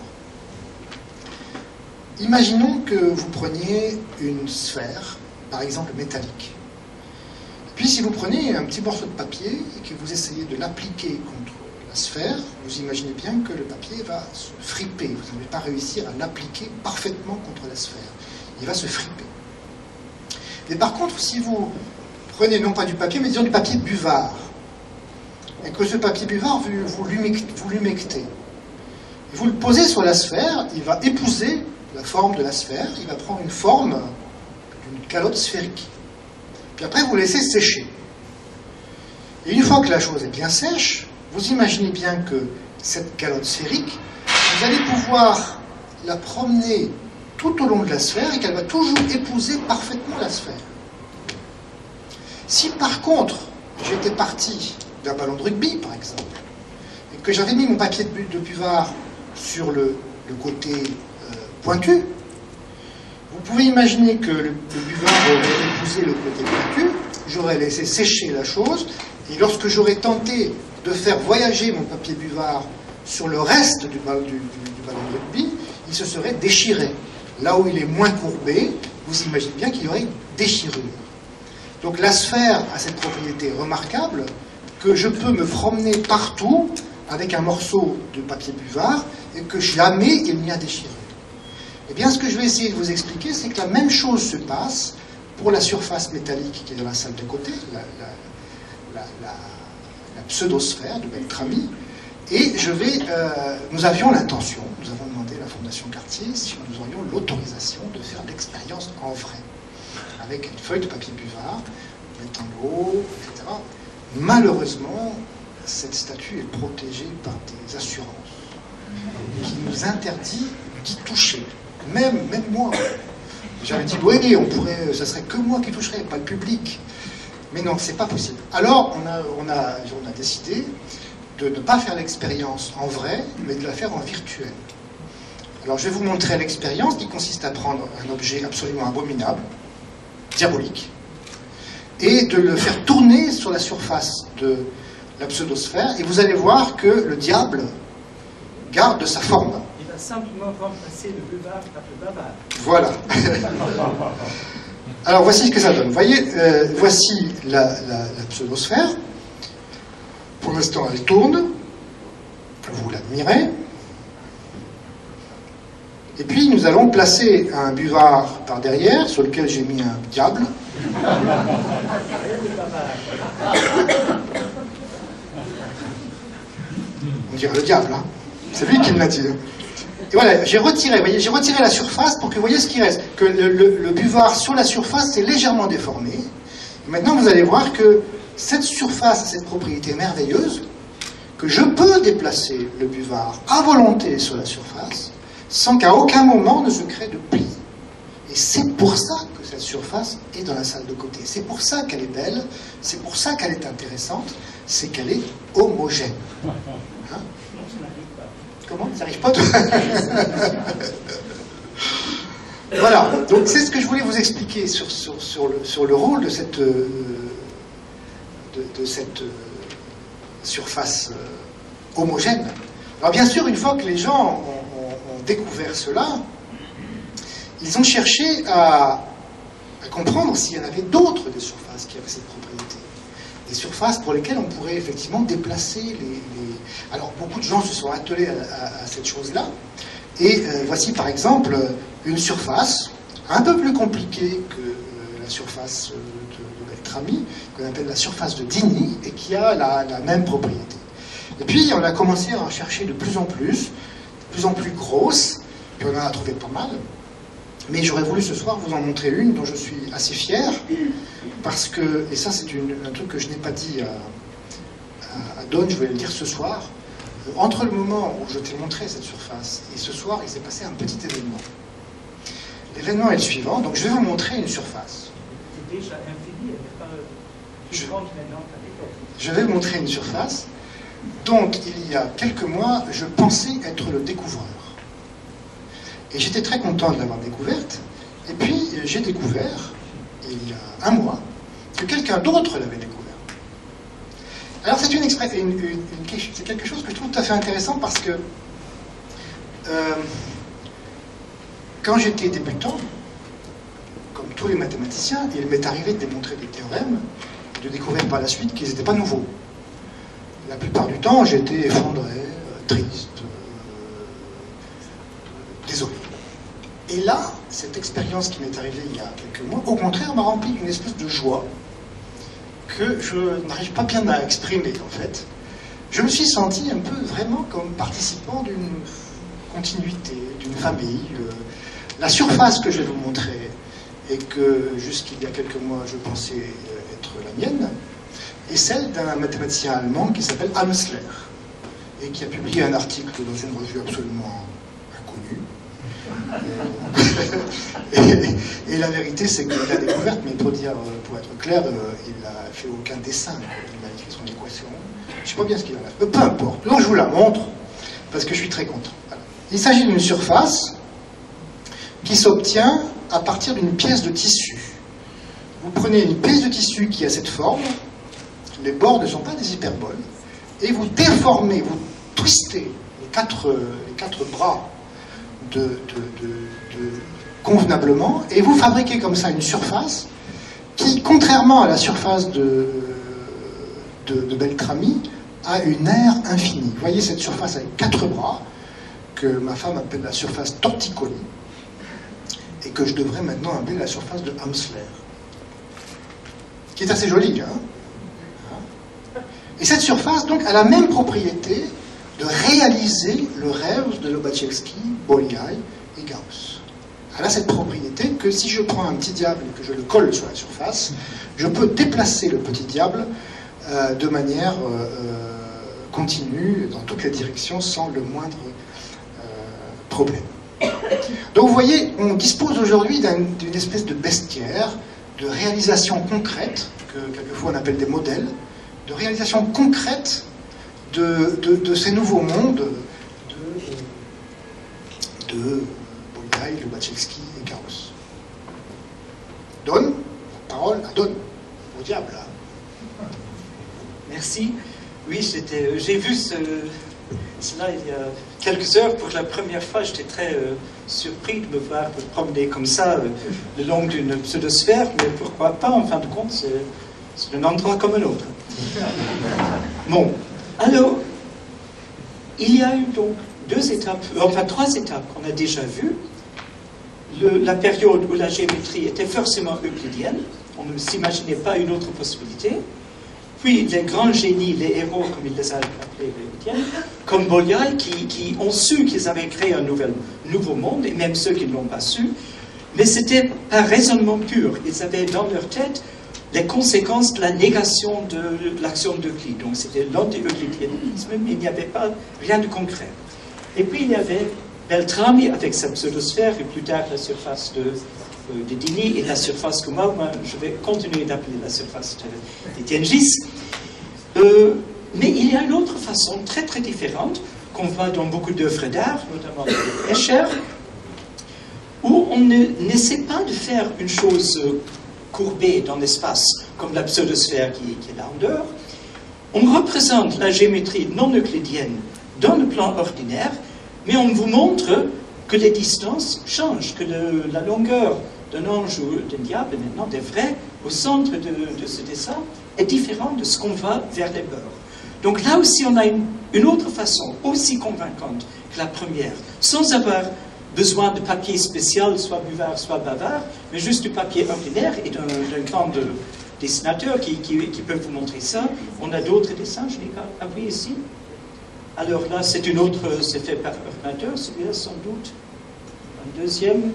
Imaginons que vous preniez une sphère, par exemple métallique. Puis si vous prenez un petit morceau de papier et que vous essayez de l'appliquer contre la sphère, vous imaginez bien que le papier va se friper. Vous n'allez pas réussir à l'appliquer parfaitement contre la sphère. Il va se friper. Mais par contre, si vous prenez non pas du papier, mais disons du papier buvard, et que ce papier buvard, vous l'humectez, et vous le posez sur la sphère, il va épouser la forme de la sphère, il va prendre une forme d'une calotte sphérique. Puis après, vous laissez sécher. Et une fois que la chose est bien sèche, vous imaginez bien que cette calotte sphérique, vous allez pouvoir la promener tout au long de la sphère et qu'elle va toujours épouser parfaitement la sphère. Si par contre, j'étais parti d'un ballon de rugby, par exemple, et que j'avais mis mon papier de buvard sur le côté pointu, vous pouvez imaginer que le buvard aurait épousé le côté pointu, j'aurais laissé sécher la chose, et lorsque j'aurais tenté de faire voyager mon papier buvard sur le reste du ballon de rugby, il se serait déchiré. Là où il est moins courbé, vous imaginez bien qu'il y aurait déchirure. Donc la sphère a cette propriété remarquable que je peux me promener partout avec un morceau de papier buvard et que jamais il n'y a déchirure. Eh bien, ce que je vais essayer de vous expliquer, c'est que la même chose se passe pour la surface métallique qui est dans la salle de côté, la pseudosphère de Beltrami. Et nous avions l'intention, nous avons demandé à la Fondation Cartier si nous aurions l'autorisation de faire l'expérience en vrai, avec une feuille de papier buvard, mettre dans l'eau, etc. Malheureusement, cette statue est protégée par des assurances qui nous interdit d'y toucher. Même moi. J'avais dit, oui, ça serait que moi qui toucherais, pas le public. Mais non, c'est pas possible. Alors, on a décidé de ne pas faire l'expérience en vrai, mais de la faire en virtuel. Alors, je vais vous montrer l'expérience qui consiste à prendre un objet absolument abominable, diabolique, et de le faire tourner sur la surface de la pseudosphère, et vous allez voir que le diable garde sa forme. Il va simplement remplacer le buvard par le bavard. Voilà. Alors voici ce que ça donne. Vous voyez, voici la pseudosphère. Pour l'instant, elle tourne. Vous l'admirez. Et puis, nous allons placer un buvard par derrière, sur lequel j'ai mis un diable. On dirait le diable, hein. C'est lui qui me l'a dit. Et voilà, j'ai retiré la surface pour que vous voyez ce qui reste. Que le buvard sur la surface est légèrement déformé. Et maintenant, vous allez voir que cette surface a cette propriété merveilleuse que je peux déplacer le buvard à volonté sur la surface sans qu'à aucun moment ne se crée de pli. Et c'est pour ça que cette surface est dans la salle de côté. C'est pour ça qu'elle est belle, c'est pour ça qu'elle est intéressante, c'est qu'elle est homogène. Hein? Comment? Ça n'arrive pas tout. Voilà, donc c'est ce que je voulais vous expliquer sur le rôle de cette surface homogène. Alors bien sûr, une fois que les gens ont découvert cela, ils ont cherché à comprendre s'il y en avait d'autres des surfaces qui avaient cette propriété. Des surfaces pour lesquelles on pourrait effectivement déplacer les... Alors beaucoup de gens se sont attelés à cette chose-là. Et voici par exemple une surface un peu plus compliquée que la surface de Beltrami, qu'on appelle la surface de Digny, et qui a la même propriété. Et puis on a commencé à en chercher de plus en plus grosses, puis on en a trouvé pas mal. Mais j'aurais voulu ce soir vous en montrer une dont je suis assez fier, parce que, et ça c'est un truc que je n'ai pas dit à Don, je vais le dire ce soir, entre le moment où je t'ai montré cette surface et ce soir, il s'est passé un petit événement. L'événement est le suivant, donc je vais vous montrer une surface. C'est déjà infini, elle n'est pas plus grande maintenant qu'à l'époque. Je vais vous montrer une surface dont il y a quelques mois, je pensais être le découvreur. Et j'étais très content de l'avoir découverte. Et puis, j'ai découvert, il y a un mois, que quelqu'un d'autre l'avait découvert. Alors c'est c'est quelque chose que je trouve tout à fait intéressant parce que quand j'étais débutant, comme tous les mathématiciens, il m'est arrivé de démontrer des théorèmes et de découvrir par la suite qu'ils n'étaient pas nouveaux. La plupart du temps, j'étais effondré, triste, désolé. Et là, cette expérience qui m'est arrivée il y a quelques mois, au contraire, m'a rempli d'une espèce de joie que je n'arrive pas bien à exprimer, en fait. Je me suis senti un peu vraiment comme participant d'une continuité, d'une famille. La surface que je vais vous montrer, et que jusqu'il y a quelques mois je pensais être la mienne, est celle d'un mathématicien allemand qui s'appelle Amsler, et qui a publié un article dans une revue absolument inconnue. Et la vérité, c'est qu'il a découvert, mais pour être clair, il n'a fait aucun dessin. Il a écrit son équation. Je ne sais pas bien ce qu'il en a fait. Peu importe. Donc je vous la montre, parce que je suis très content. Voilà. Il s'agit d'une surface qui s'obtient à partir d'une pièce de tissu. Vous prenez une pièce de tissu qui a cette forme, les bords ne sont pas des hyperboles, et vous déformez, vous twistez les quatre bras convenablement, et vous fabriquez comme ça une surface qui, contrairement à la surface de Beltrami, a une aire infinie. Vous voyez cette surface avec 4 bras, que ma femme appelle la surface Torticoli, et que je devrais maintenant appeler la surface de Amsler. Qui est assez jolie, hein. Et cette surface, donc, a la même propriété de réaliser le rêve de Lobachevsky, Bolyai et Gauss. Elle a cette propriété que si je prends un petit diable et que je le colle sur la surface, je peux déplacer le petit diable de manière continue, dans toutes les directions, sans le moindre problème. Donc vous voyez, on dispose aujourd'hui d'une espèce de bestiaire, de réalisation concrète, que quelquefois on appelle des modèles, de réalisation concrète de ces nouveaux mondes de Bolyai, Lobachevsky et Gauss. Donne, parole à Donne, au diable. Là. Merci. Oui, j'ai vu cela il y a quelques heures. Pour la première fois, j'étais très surpris de me voir me promener comme ça le long d'une pseudosphère, mais pourquoi pas, en fin de compte, c'est un endroit comme un autre. Bon, alors, il y a eu donc 3 étapes qu'on a déjà vues. La période où la géométrie était forcément euclidienne, on ne s'imaginait pas une autre possibilité. Puis les grands génies, les héros, comme il les a appelés les euclidiennes, comme Bolyai, qui ont su qu'ils avaient créé un nouveau monde, et même ceux qui ne l'ont pas su, mais c'était par raisonnement pur. Ils avaient dans leur tête les conséquences de la négation de l'axiome d'Euclide. Donc c'était l'anti-euclidianisme, mais il n'y avait pas rien de concret. Et puis il y avait Beltrami avec sa pseudosphère, et plus tard la surface de Dini, et la surface que moi je vais continuer d'appeler la surface de Tiengis. Mais il y a une autre façon très très différente qu'on voit dans beaucoup d'œuvres d'art, notamment de Escher, où on n'essaie pas de faire une chose courbée dans l'espace, comme la pseudosphère qui est là en dehors. On représente la géométrie non euclidienne dans le plan ordinaire, mais on vous montre que les distances changent, que la longueur d'un ange ou d'un diable, maintenant des vrais, au centre de ce dessin, est différente de ce qu'on va vers les bords. Donc là aussi, on a une autre façon, aussi convaincante que la première, sans avoir besoin de papier spécial, soit buvard, soit bavard, mais juste du papier ordinaire et d'un grand dessinateur qui peut vous montrer ça. On a d'autres dessins, je n'ai pas appris ici. Alors là, c'est fait par ordinateur, celui-là sans doute. Un deuxième,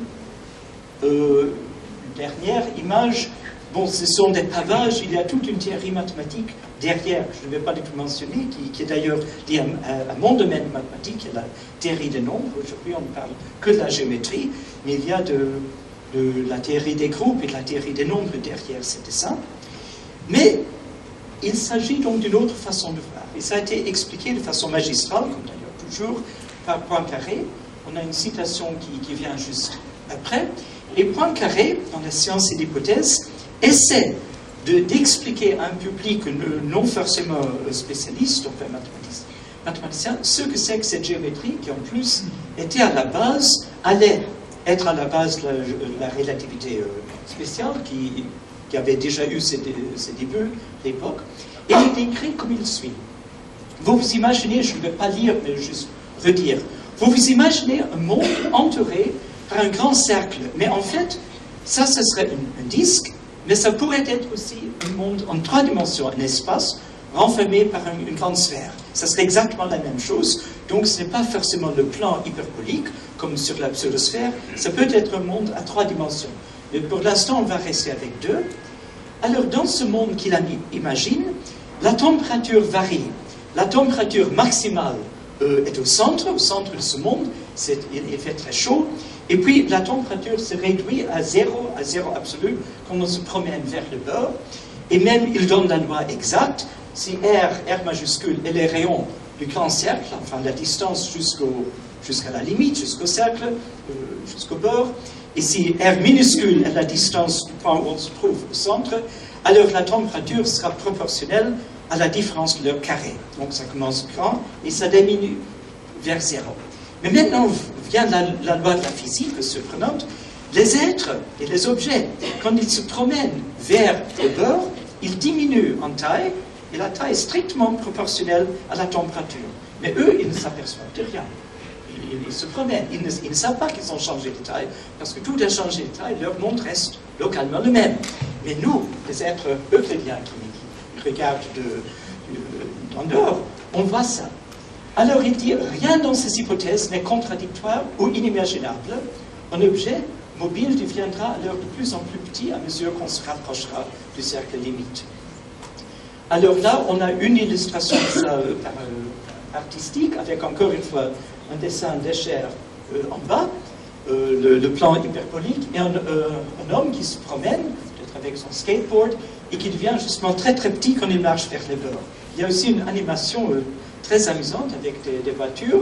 dernière image. Bon, ce sont des pavages, il y a toute une théorie mathématique derrière, je ne vais pas du tout mentionner, qui est d'ailleurs liée à mon domaine mathématique, la théorie des nombres. Aujourd'hui, on ne parle que de la géométrie, mais il y a de la théorie des groupes et de la théorie des nombres derrière ces dessins. Mais il s'agit donc d'une autre façon de voir. Et ça a été expliqué de façon magistrale, comme d'ailleurs toujours, par Poincaré. On a une citation qui vient juste après. Et Poincaré, dans la science et l'hypothèse, essaie d'expliquer à un public non forcément spécialiste, enfin mathématicien, ce que c'est que cette géométrie qui en plus était à la base, allait être à la base de la relativité spéciale qui avait déjà eu ses débuts à l'époque. Et il décrit comme il suit. Vous vous imaginez, je ne vais pas lire, mais juste redire, vous vous imaginez un monde entouré par un grand cercle, mais en fait, ça serait un disque, mais ça pourrait être aussi un monde en 3 dimensions, un espace renfermé par une grande sphère. Ça serait exactement la même chose, donc ce n'est pas forcément le plan hyperbolique, comme sur la pseudosphère, ça peut être un monde à 3 dimensions. Mais pour l'instant, on va rester avec 2. Alors, dans ce monde qu'il imagine, la température varie. La température maximale est au centre de ce monde, il fait très chaud, et puis la température se réduit à zéro absolu, quand on se promène vers le bord, et même il donne la loi exacte, si R majuscule, est les rayons du grand cercle, enfin la distance jusqu'à la limite, jusqu'au cercle, jusqu'au bord, et si R minuscule est la distance du point où on se trouve au centre, alors la température sera proportionnelle à la différence de leur carré. Donc ça commence grand et ça diminue vers 0. Mais maintenant vient la loi de la physique surprenante. Les êtres et les objets, quand ils se promènent vers le bord, ils diminuent en taille et la taille est strictement proportionnelle à la température. Mais eux, ils ne s'aperçoivent de rien. Ils se promènent, ils ne savent pas qu'ils ont changé de taille, parce que tout a changé de taille, leur monde reste localement le même. Mais nous, les êtres euclidiens qui regardent d'en dehors, on voit ça. Alors il dit, rien dans ces hypothèses n'est contradictoire ou inimaginable. Un objet mobile deviendra alors de plus en plus petit à mesure qu'on se rapprochera du cercle limite. Alors là, on a une illustration de ça artistique, avec encore une fois un dessin d'Escher en bas, le plan hyperbolique, et un homme qui se promène, peut-être avec son skateboard, et qui devient justement très très petit quand il marche vers les bords. Il y a aussi une animation très amusante avec des voitures.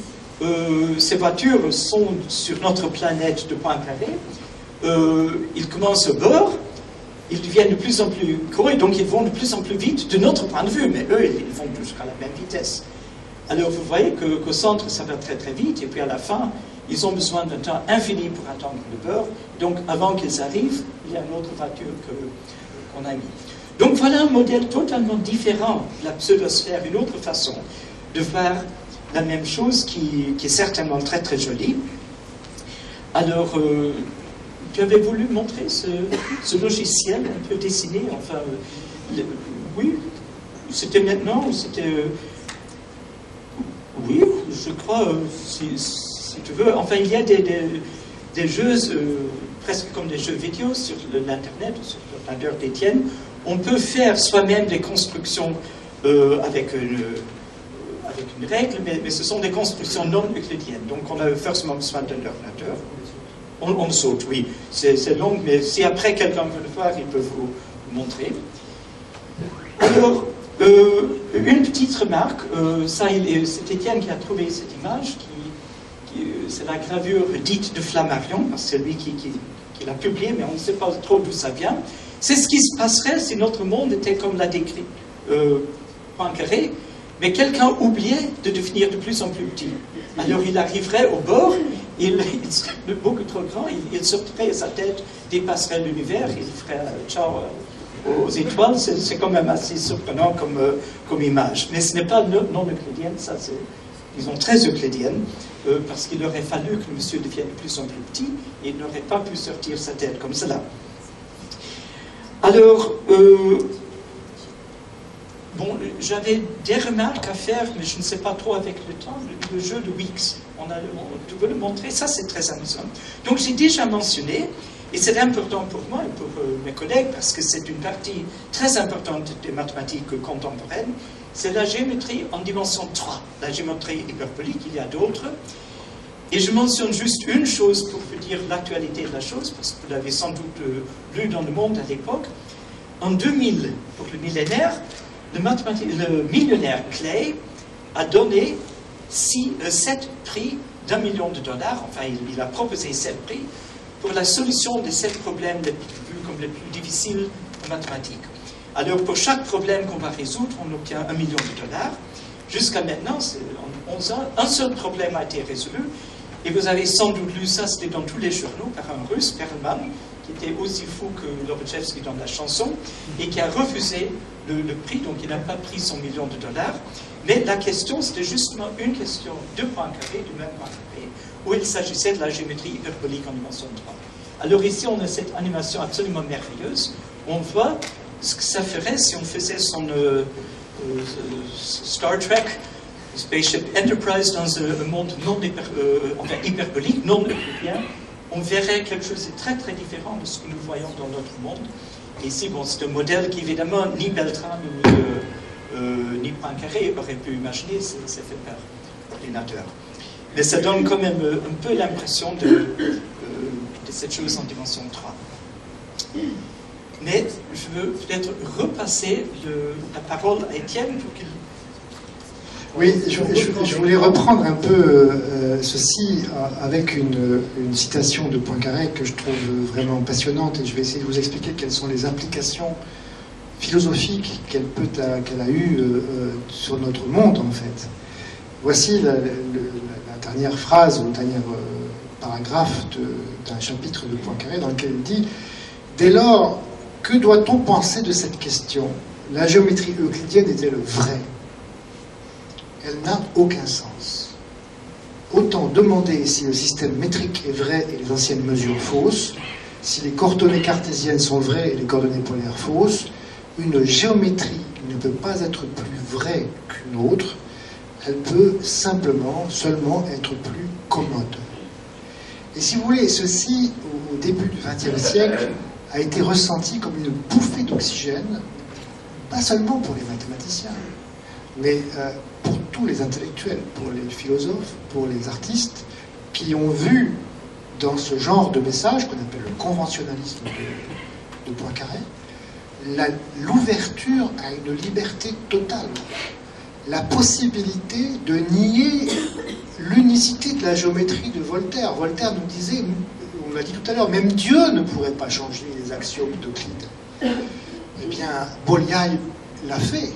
Ces voitures sont sur notre planète de Poincaré. Ils commencent au bord, ils deviennent de plus en plus gros, et donc ils vont de plus en plus vite de notre point de vue, mais eux, ils vont jusqu'à la même vitesse. Alors vous voyez qu'au centre, ça va très très vite, et puis à la fin, ils ont besoin d'un temps infini pour attendre le bord. Donc avant qu'ils arrivent, il y a une autre voiture qu'on a mis. Donc voilà un modèle totalement différent de la pseudosphère, une autre façon de voir la même chose qui est certainement très très jolie. Alors, tu avais voulu montrer ce logiciel un peu dessiné, enfin, oui, c'était maintenant ou c'était... Oui, je crois, si tu veux. Enfin, il y a des jeux, presque comme des jeux vidéo sur l'Internet, sur l'ordinateur d'Étienne. On peut faire soi-même des constructions avec une règle, mais ce sont des constructions non euclidiennes. Donc, on a forcément besoin d'un ordinateur. On saute, oui. C'est long, mais si après quelqu'un veut le faire, il peut vous montrer. Alors, une petite remarque, c'est Étienne qui a trouvé cette image, c'est la gravure dite de Flammarion, parce que c'est lui qui l'a publiée, mais on ne sait pas trop d'où ça vient. C'est ce qui se passerait si notre monde était comme l'a décrit Poincaré, mais quelqu'un oubliait de devenir de plus en plus petit. Alors il arriverait au bord, il serait beaucoup trop grand, il sortirait sa tête, dépasserait l'univers, il ferait ciao aux étoiles. C'est quand même assez surprenant comme image. Mais ce n'est pas non euclidienne, ça c'est, disons, très euclidienne, parce qu'il aurait fallu que le monsieur devienne de plus en plus petit, et il n'aurait pas pu sortir sa tête comme cela. Alors, bon, j'avais des remarques à faire, mais je ne sais pas trop avec le temps. Le jeu de Weeks, tu peux le montrer, ça c'est très amusant. Donc j'ai déjà mentionné, et c'est important pour moi et pour mes collègues, parce que c'est une partie très importante des mathématiques contemporaines, c'est la géométrie en dimension 3, la géométrie hyperbolique, il y a d'autres. Et je mentionne juste une chose pour vous dire l'actualité de la chose, parce que vous l'avez sans doute lu dans le Monde à l'époque. En 2000, pour le millénaire, le millionnaire Clay a donné 7 prix d'1 million de dollars, enfin il a proposé 7 prix, pour la solution des 7 problèmes vus comme les plus difficiles en mathématiques. Alors, pour chaque problème qu'on va résoudre, on obtient $1 million. Jusqu'à maintenant, un seul problème a été résolu. Et vous avez sans doute lu ça, c'était dans tous les journaux, par un Russe, Perlman, qui était aussi fou que Lobachevsky dans la chanson, et qui a refusé le prix, donc il n'a pas pris son $1 million. Mais la question, c'était justement une question de points carrés, du même point carré, où il s'agissait de la géométrie hyperbolique en dimension 3. Alors ici, on a cette animation absolument merveilleuse. On voit ce que ça ferait si on faisait son Star Trek, Spaceship Enterprise, dans un monde non hyperbolique, non euclidien. On verrait quelque chose de très très différent de ce que nous voyons dans notre monde. Et ici, bon, c'est un modèle qui évidemment ni Beltrame ni Poincaré aurait pu imaginer, c'est fait par ordinateur. Mais ça donne quand même un peu l'impression de cette chose en dimension 3. Mais je veux peut-être repasser la parole à Étienne pour qu'il... Oui, je voulais reprendre un peu ceci avec une citation de Poincaré que je trouve vraiment passionnante, et je vais essayer de vous expliquer quelles sont les implications philosophiques qu'elle a eues sur notre monde, en fait. Voici la dernière phrase, ou le dernier paragraphe d'un chapitre de Poincaré dans lequel il dit « Dès lors, que doit-on penser de cette question? La géométrie euclidienne est-elle vraie? Elle n'a aucun sens. Autant demander si le système métrique est vrai et les anciennes mesures fausses, si les coordonnées cartésiennes sont vraies et les coordonnées polaires fausses. Une géométrie ne peut pas être plus vraie qu'une autre, elle peut seulement être plus commode. » Et si vous voulez, ceci, au début du XXe siècle, a été ressenti comme une bouffée d'oxygène, pas seulement pour les mathématiciens, mais pour tous les intellectuels, pour les philosophes, pour les artistes, qui ont vu dans ce genre de message, qu'on appelle le conventionnalisme de Poincaré, l'ouverture à une liberté totale, la possibilité de nier l'unicité de la géométrie de Voltaire. Voltaire nous disait, on l'a dit tout à l'heure, même Dieu ne pourrait pas changer les axiomes d'Euclide. Eh bien, Bolyai l'a fait.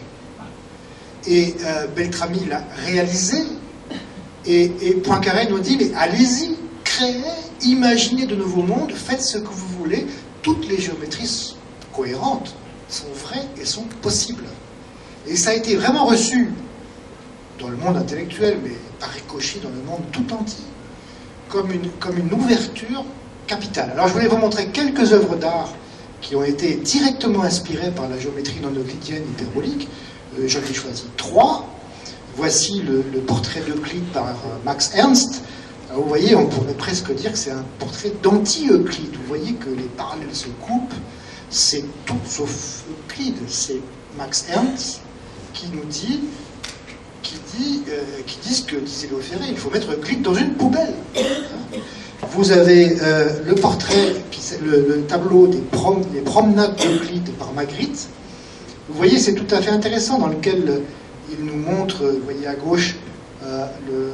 Et Beltrami l'a réalisé. Et Poincaré nous dit, mais allez-y, créez, imaginez de nouveaux mondes, faites ce que vous voulez, toutes les géométries cohérentes sont vraies et sont possibles. Et ça a été vraiment reçu dans le monde intellectuel, mais par ricochet dans le monde tout entier, comme une ouverture capitale. Alors je voulais vous montrer quelques œuvres d'art qui ont été directement inspirées par la géométrie non euclidienne hyperbolique. J'en ai choisi 3. Voici le portrait d'Euclide par Max Ernst. Alors, vous voyez, on pourrait presque dire que c'est un portrait d'anti-Euclide. Vous voyez que les parallèles se coupent. C'est tout sauf Euclide. C'est Max Ernst qui nous dit, qui dit ce que disait Léo Ferré, il faut mettre Euclide dans une poubelle. Vous avez le portrait, le tableau des promenades d'Euclide par Magritte. Vous voyez, c'est tout à fait intéressant, dans lequel il nous montre, vous voyez à gauche, le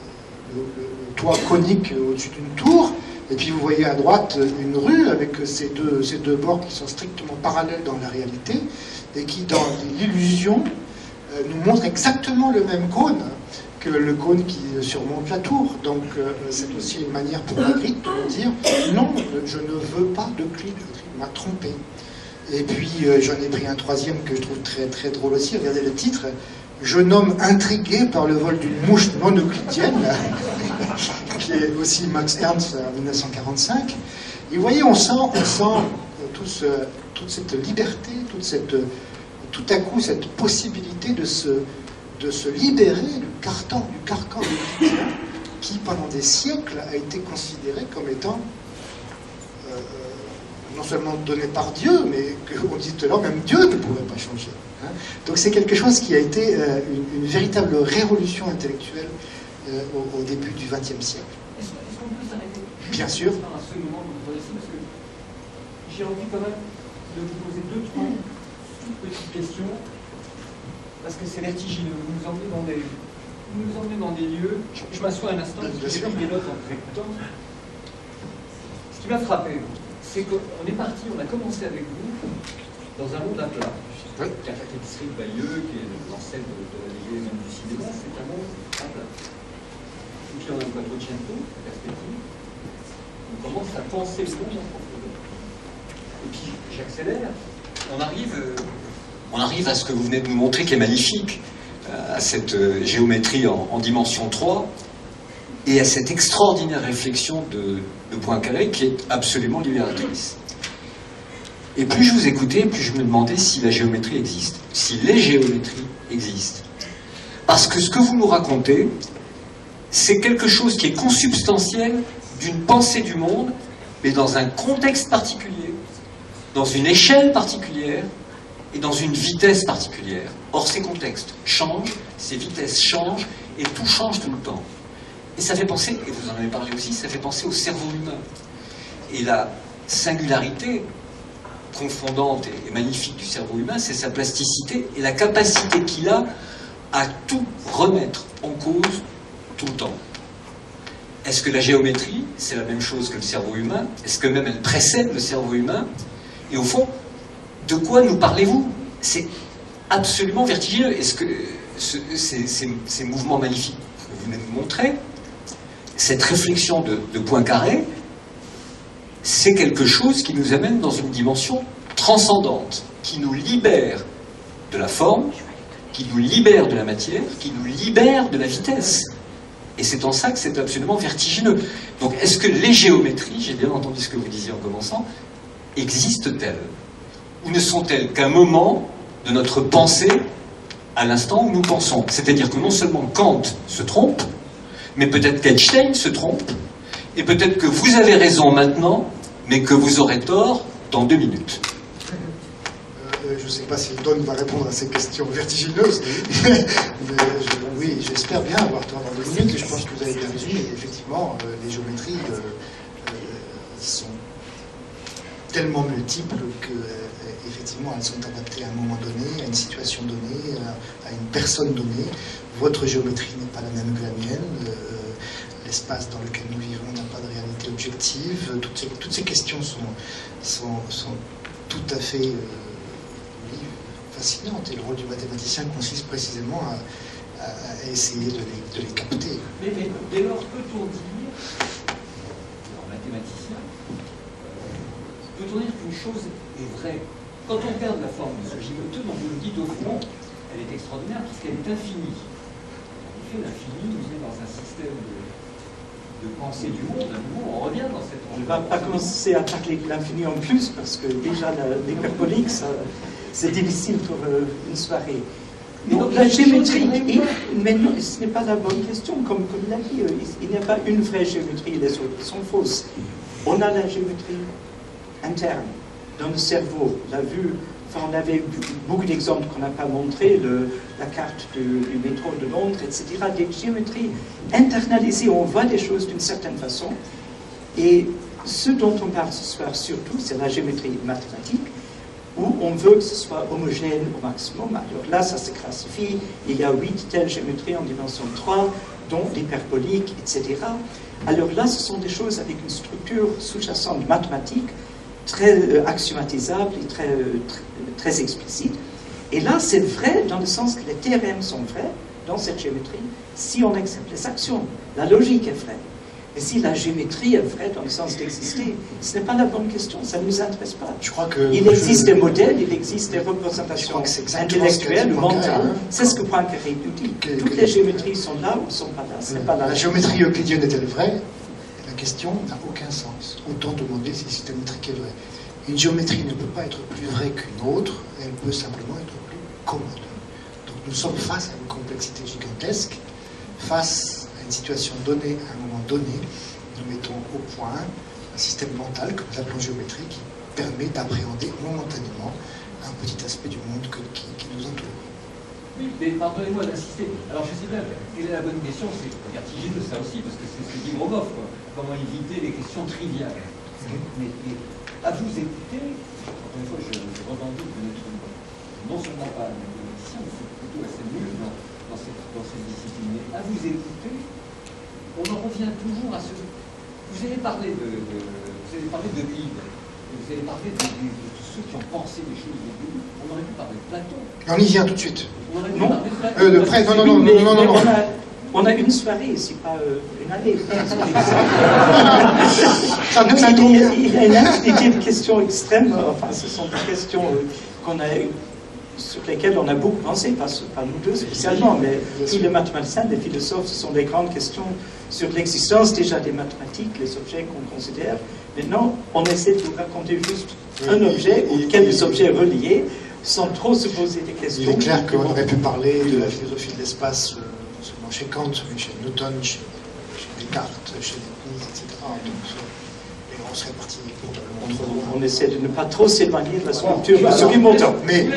toit conique au-dessus d'une tour, et puis vous voyez à droite une rue avec ces deux bords qui sont strictement parallèles dans la réalité, et qui, dans l'illusion, nous montre exactement le même cône que le cône qui surmonte la tour. Donc c'est aussi une manière pour Magritte de nous dire non, je ne veux pas d'Euclide, Euclide m'a trompé. Et puis j'en ai pris un troisième que je trouve très très drôle aussi. Regardez le titre, jeune homme intrigué par le vol d'une mouche non euclidienne, qui est aussi Max Ernst en 1945. Et vous voyez, on sent toute cette liberté, tout à coup cette possibilité de se libérer du carcan euclidien qui, pendant des siècles, a été considéré comme étant non seulement donné par Dieu, mais on dit tout à l'heure, même Dieu ne pouvait pas changer. Hein. Donc c'est quelque chose qui a été une véritable révolution intellectuelle au début du XXe siècle. Est-ce qu'on peut s'arrêter? Bien sûr. Un second moment de votre récit, parce que j'ai envie quand même de vous poser 2-3 toutes petites questions, parce que c'est vertigineux. Vous nous emmenez dans des lieux. Je m'assois un instant, parce que j'ai pris des notes en vous écoutant. Ce qui m'a frappé, c'est qu'on est parti, on a commencé avec vous dans un monde à plat. Oui. La tapisserie de Bayeux, qui est l'ancêtre de la BD même du cinéma, c'est un monde à plat. Et puis on a un Quattrocento, la perspective. On commence à penser le monde en profondeur. Et puis, j'accélère. On arrive à ce que vous venez de nous montrer qui est magnifique, à cette géométrie en dimension 3 et à cette extraordinaire réflexion de Poincaré qui est absolument libératrice. Et plus je vous écoutais, plus je me demandais si la géométrie existe, si les géométries existent. Parce que ce que vous nous racontez, c'est quelque chose qui est consubstantiel d'une pensée du monde, mais dans un contexte particulier, dans une échelle particulière et dans une vitesse particulière. Or, ces contextes changent, ces vitesses changent, et tout change tout le temps. Et ça fait penser, et vous en avez parlé aussi, ça fait penser au cerveau humain. Et la singularité confondante et magnifique du cerveau humain, c'est sa plasticité et la capacité qu'il a à tout remettre en cause tout le temps. Est-ce que la géométrie, c'est la même chose que le cerveau humain? Est-ce que même elle précède le cerveau humain? Et au fond, de quoi nous parlez-vous? C'est absolument vertigineux. Est-ce que ces mouvements magnifiques que vous venez de nous montrer, cette réflexion de Poincaré, c'est quelque chose qui nous amène dans une dimension transcendante, qui nous libère de la forme, qui nous libère de la matière, qui nous libère de la vitesse. Et c'est en ça que c'est absolument vertigineux. Donc, est-ce que les géométries, j'ai bien entendu ce que vous disiez en commençant, existent-elles? Ou ne sont-elles qu'un moment de notre pensée à l'instant où nous pensons? C'est-à-dire que non seulement Kant se trompe, mais peut-être qu'Einstein se trompe, et peut-être que vous avez raison maintenant, mais que vous aurez tort dans 2 minutes. Je ne sais pas si Don va répondre à ces questions vertigineuses, mais oui, j'espère bien avoir tort dans 2 minutes, et je pense que vous avez bien résumé. Effectivement, les géométries sont tellement multiples qu'effectivement, elles sont adaptées à un moment donné, à une situation donnée, à une personne donnée. Votre géométrie n'est pas la même que la mienne. L'espace dans lequel nous vivons n'a pas de réalité objective. Toutes ces questions sont tout à fait fascinantes. Et le rôle du mathématicien consiste précisément à essayer de les capter. Mais dès lors, peut-on dire, en mathématicien, peut-on dire qu'une chose est vraie? Quand on regarde la forme de ce gigoteux, dont vous le dites au fond, elle est extraordinaire puisqu'elle est infinie. En effet, l'infini nous est dans un système de pensée du monde, on revient dans cette... On ne va pas commencer à parler de l'infini en plus, parce que déjà l'hyperbolique, c'est difficile pour une soirée. Donc la géométrie, mais non, ce n'est pas la bonne question, comme il l'a dit, il n'y a pas une vraie géométrie, les autres sont fausses. On a la géométrie interne, dans le cerveau, la vue. Enfin, on avait beaucoup d'exemples qu'on n'a pas montrés, la carte du métro de Londres, etc. Des géométries internalisées, on voit des choses d'une certaine façon. Et ce dont on parle ce soir surtout, c'est la géométrie mathématique, où on veut que ce soit homogène au maximum. Alors là, ça se classifie. Il y a 8 telles géométries en dimension 3, dont l'hyperbolique, etc. Alors là, ce sont des choses avec une structure sous-jacente mathématique, très axiomatisable et très explicite. Et là, c'est vrai dans le sens que les théorèmes sont vrais dans cette géométrie si on accepte les actions. La logique est vraie. Mais si la géométrie est vraie dans le sens d'exister, ce n'est pas la bonne question, ça ne nous intéresse pas. Je crois que il existe des modèles, il existe des représentations intellectuelles ou mentales. C'est ce que Poincaré nous dit. Toutes les géométries sont là ou ne sont pas là. Ce n'est pas la géométrie euclidienne est-elle vraie? La question n'a aucun sens. Autant demander si le système métrique est vrai. Une géométrie ne peut pas être plus vraie qu'une autre, elle peut simplement être plus commode. Donc nous sommes face à une complexité gigantesque, face à une situation donnée à un moment donné. Nous mettons au point un système mental que nous appelons géométrie qui permet d'appréhender momentanément un petit aspect du monde qui nous entoure. Oui, mais pardonnez-moi d'insister. Alors je sais bien, quelle est la bonne question? C'est vertigineux ça aussi, parce que c'est ce que dit Gromov, quoi. Comment éviter les questions triviales. Mais à vous écouter, encore une fois, je revendique de n'être non seulement pas un mathématicien, mais c'est plutôt assez nul dans cette discipline. Mais à vous écouter, on en revient toujours à ce... Vous avez parlé de Euclide, vous avez parlé de ceux qui ont pensé les choses au début, on aurait pu parler de Platon. On y vient tout de suite. On aurait pu Non. parler de Platon. De près, non. Mais on a une soirée, c'est pas une année. Ça tombe bien. Il y a une infinité de questions extrêmes. Enfin, ce sont des questions sur lesquelles on a beaucoup pensé, pas nous deux spécialement, mais tous les mathématiciens, les philosophes, ce sont des grandes questions sur l'existence déjà des mathématiques, les objets qu'on considère. Maintenant, on essaie de vous raconter juste un objet ou quelques objets reliés, sans trop se poser des questions. Il est clair qu'on aurait pu parler de la philosophie de l'espace seulement chez Kant, mais chez Newton, chez Descartes, chez Leibniz, etc. Et on serait parti probablement trop loin. On essaie de ne pas trop s'éloigner de la structure de ce qui montant. Mais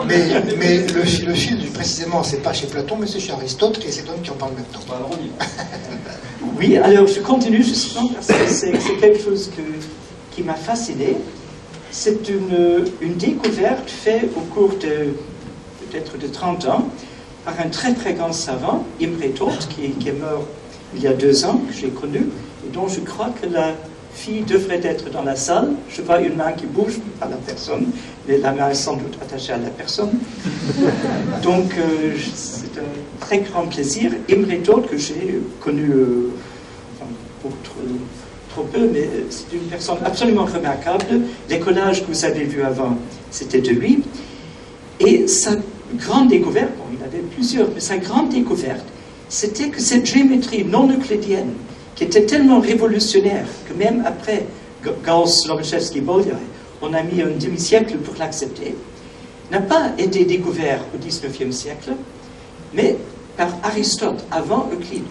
le fil, précisément, c'est pas chez Platon, mais c'est chez Aristote, et c'est Tom qui en parle maintenant. Bah, alors on y va. Oui, alors je continue justement parce que c'est quelque chose qui m'a fasciné. C'est une découverte faite au cours de peut-être de 30 ans par un très très grand savant, Imre Toth, qui est mort il y a 2 ans, que j'ai connu, et dont je crois que la fille devrait être dans la salle. Je vois une main qui bouge, pas la personne, mais la main est sans doute attachée à la personne. Donc c'est un très grand plaisir. Imre Toth, que j'ai connu pour trop peu, mais c'est une personne absolument remarquable. Les collages que vous avez vus avant, c'était de lui. Et sa grande découverte, bon, il avait plusieurs, mais sa grande découverte, c'était que cette géométrie non euclidienne, qui était tellement révolutionnaire que même après Gauss, Lobachevsky, Bolyai, on a mis un demi-siècle pour l'accepter, n'a pas été découvert au XIXe siècle, mais par Aristote, avant Euclide.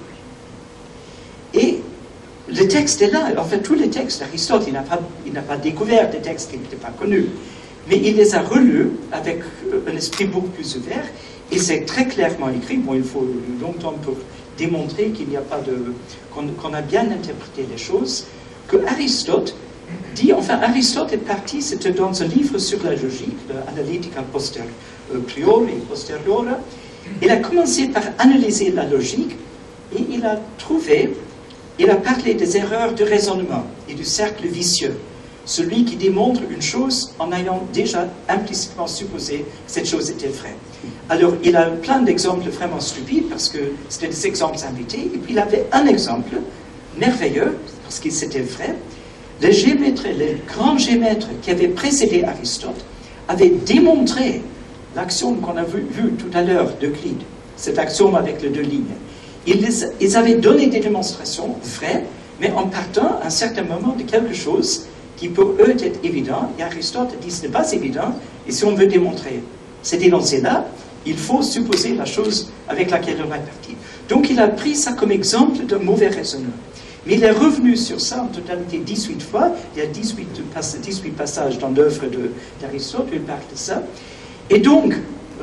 Et le texte est là, en fait tous les textes d'Aristote, il n'a pas découvert des textes qui n'étaient pas connus, mais il les a relus avec un esprit beaucoup plus ouvert, et c'est très clairement écrit. Bon, il faut longtemps pour démontrer qu'il n'y a pas qu'on a bien interprété les choses, que Aristote dit, enfin Aristote est parti, c'était dans un livre sur la logique, l'Analytica Priori Posteriora, il a commencé par analyser la logique, et il a parlé des erreurs de raisonnement et du cercle vicieux, celui qui démontre une chose en ayant déjà implicitement supposé que cette chose était vraie. Alors, il a plein d'exemples vraiment stupides, parce que c'était des exemples invités, et puis il avait un exemple merveilleux, parce que c'était vrai. Les grands géomètres qui avaient précédé Aristote avaient démontré l'axiome qu'on a vu tout à l'heure d'Euclide, cet axiome avec les 2 lignes. Ils avaient donné des démonstrations vraies, mais en partant à un certain moment de quelque chose qui pour eux était évident, et Aristote dit ce n'est pas évident, et si on veut démontrer cet énoncé-là, il faut supposer la chose avec laquelle on est parti. Donc il a pris ça comme exemple d'un mauvais raisonneur. Mais il est revenu sur ça en totalité 18 fois, il y a 18 passages dans l'œuvre d'Aristote où il parle de ça. Et donc,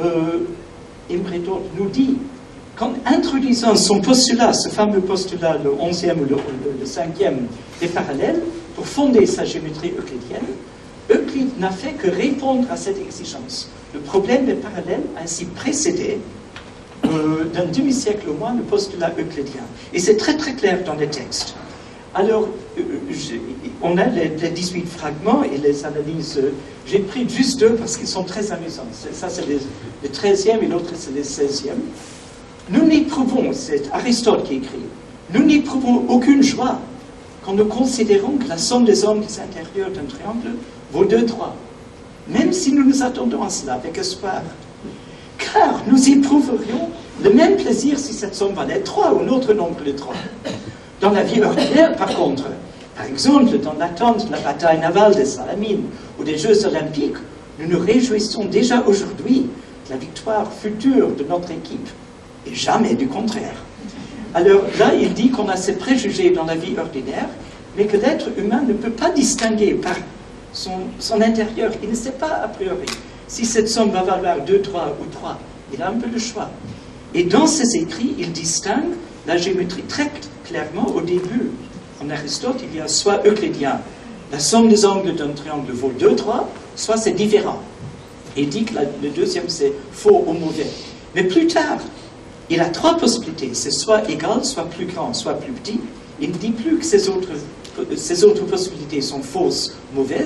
Imre Toth nous dit, qu'en introduisant son postulat, ce fameux postulat, le 11e ou le 5e, des parallèles, pour fonder sa géométrie euclidienne, Euclide n'a fait que répondre à cette exigence. Le problème des parallèles a ainsi précédé d'un demi-siècle au moins le postulat euclidien. Et c'est très très clair dans les textes. Alors, on a les 18 fragments et les analyses. J'ai pris juste 2 parce qu'ils sont très amusants. Ça, c'est les 13e et l'autre, c'est les 16e. Nous n'éprouvons, c'est Aristote qui écrit, nous n'éprouvons aucune joie quand nous considérons que la somme des angles intérieurs d'un triangle vaut 2 droits, même si nous nous attendons à cela avec espoir. Car nous éprouverions le même plaisir si cette somme valait 3 ou un autre nombre de 3. Dans la vie ordinaire, par contre, par exemple, dans l'attente de la bataille navale de Salamine ou des Jeux olympiques, nous nous réjouissons déjà aujourd'hui de la victoire future de notre équipe, et jamais du contraire. Alors là, il dit qu'on a ces préjugés dans la vie ordinaire, mais que l'être humain ne peut pas distinguer par son intérieur. Il ne sait pas a priori si cette somme va valoir 2, 3 ou 3. Il a un peu le choix. Et dans ses écrits, il distingue la géométrie très clairement au début. En Aristote, il y a soit euclidien, la somme des angles d'un triangle vaut 2, 3, soit c'est différent. Il dit que le deuxième c'est faux ou mauvais. Mais plus tard, il a 3 possibilités, c'est soit égal, soit plus grand, soit plus petit. Il ne dit plus que ces autres possibilités sont fausses, mauvaises.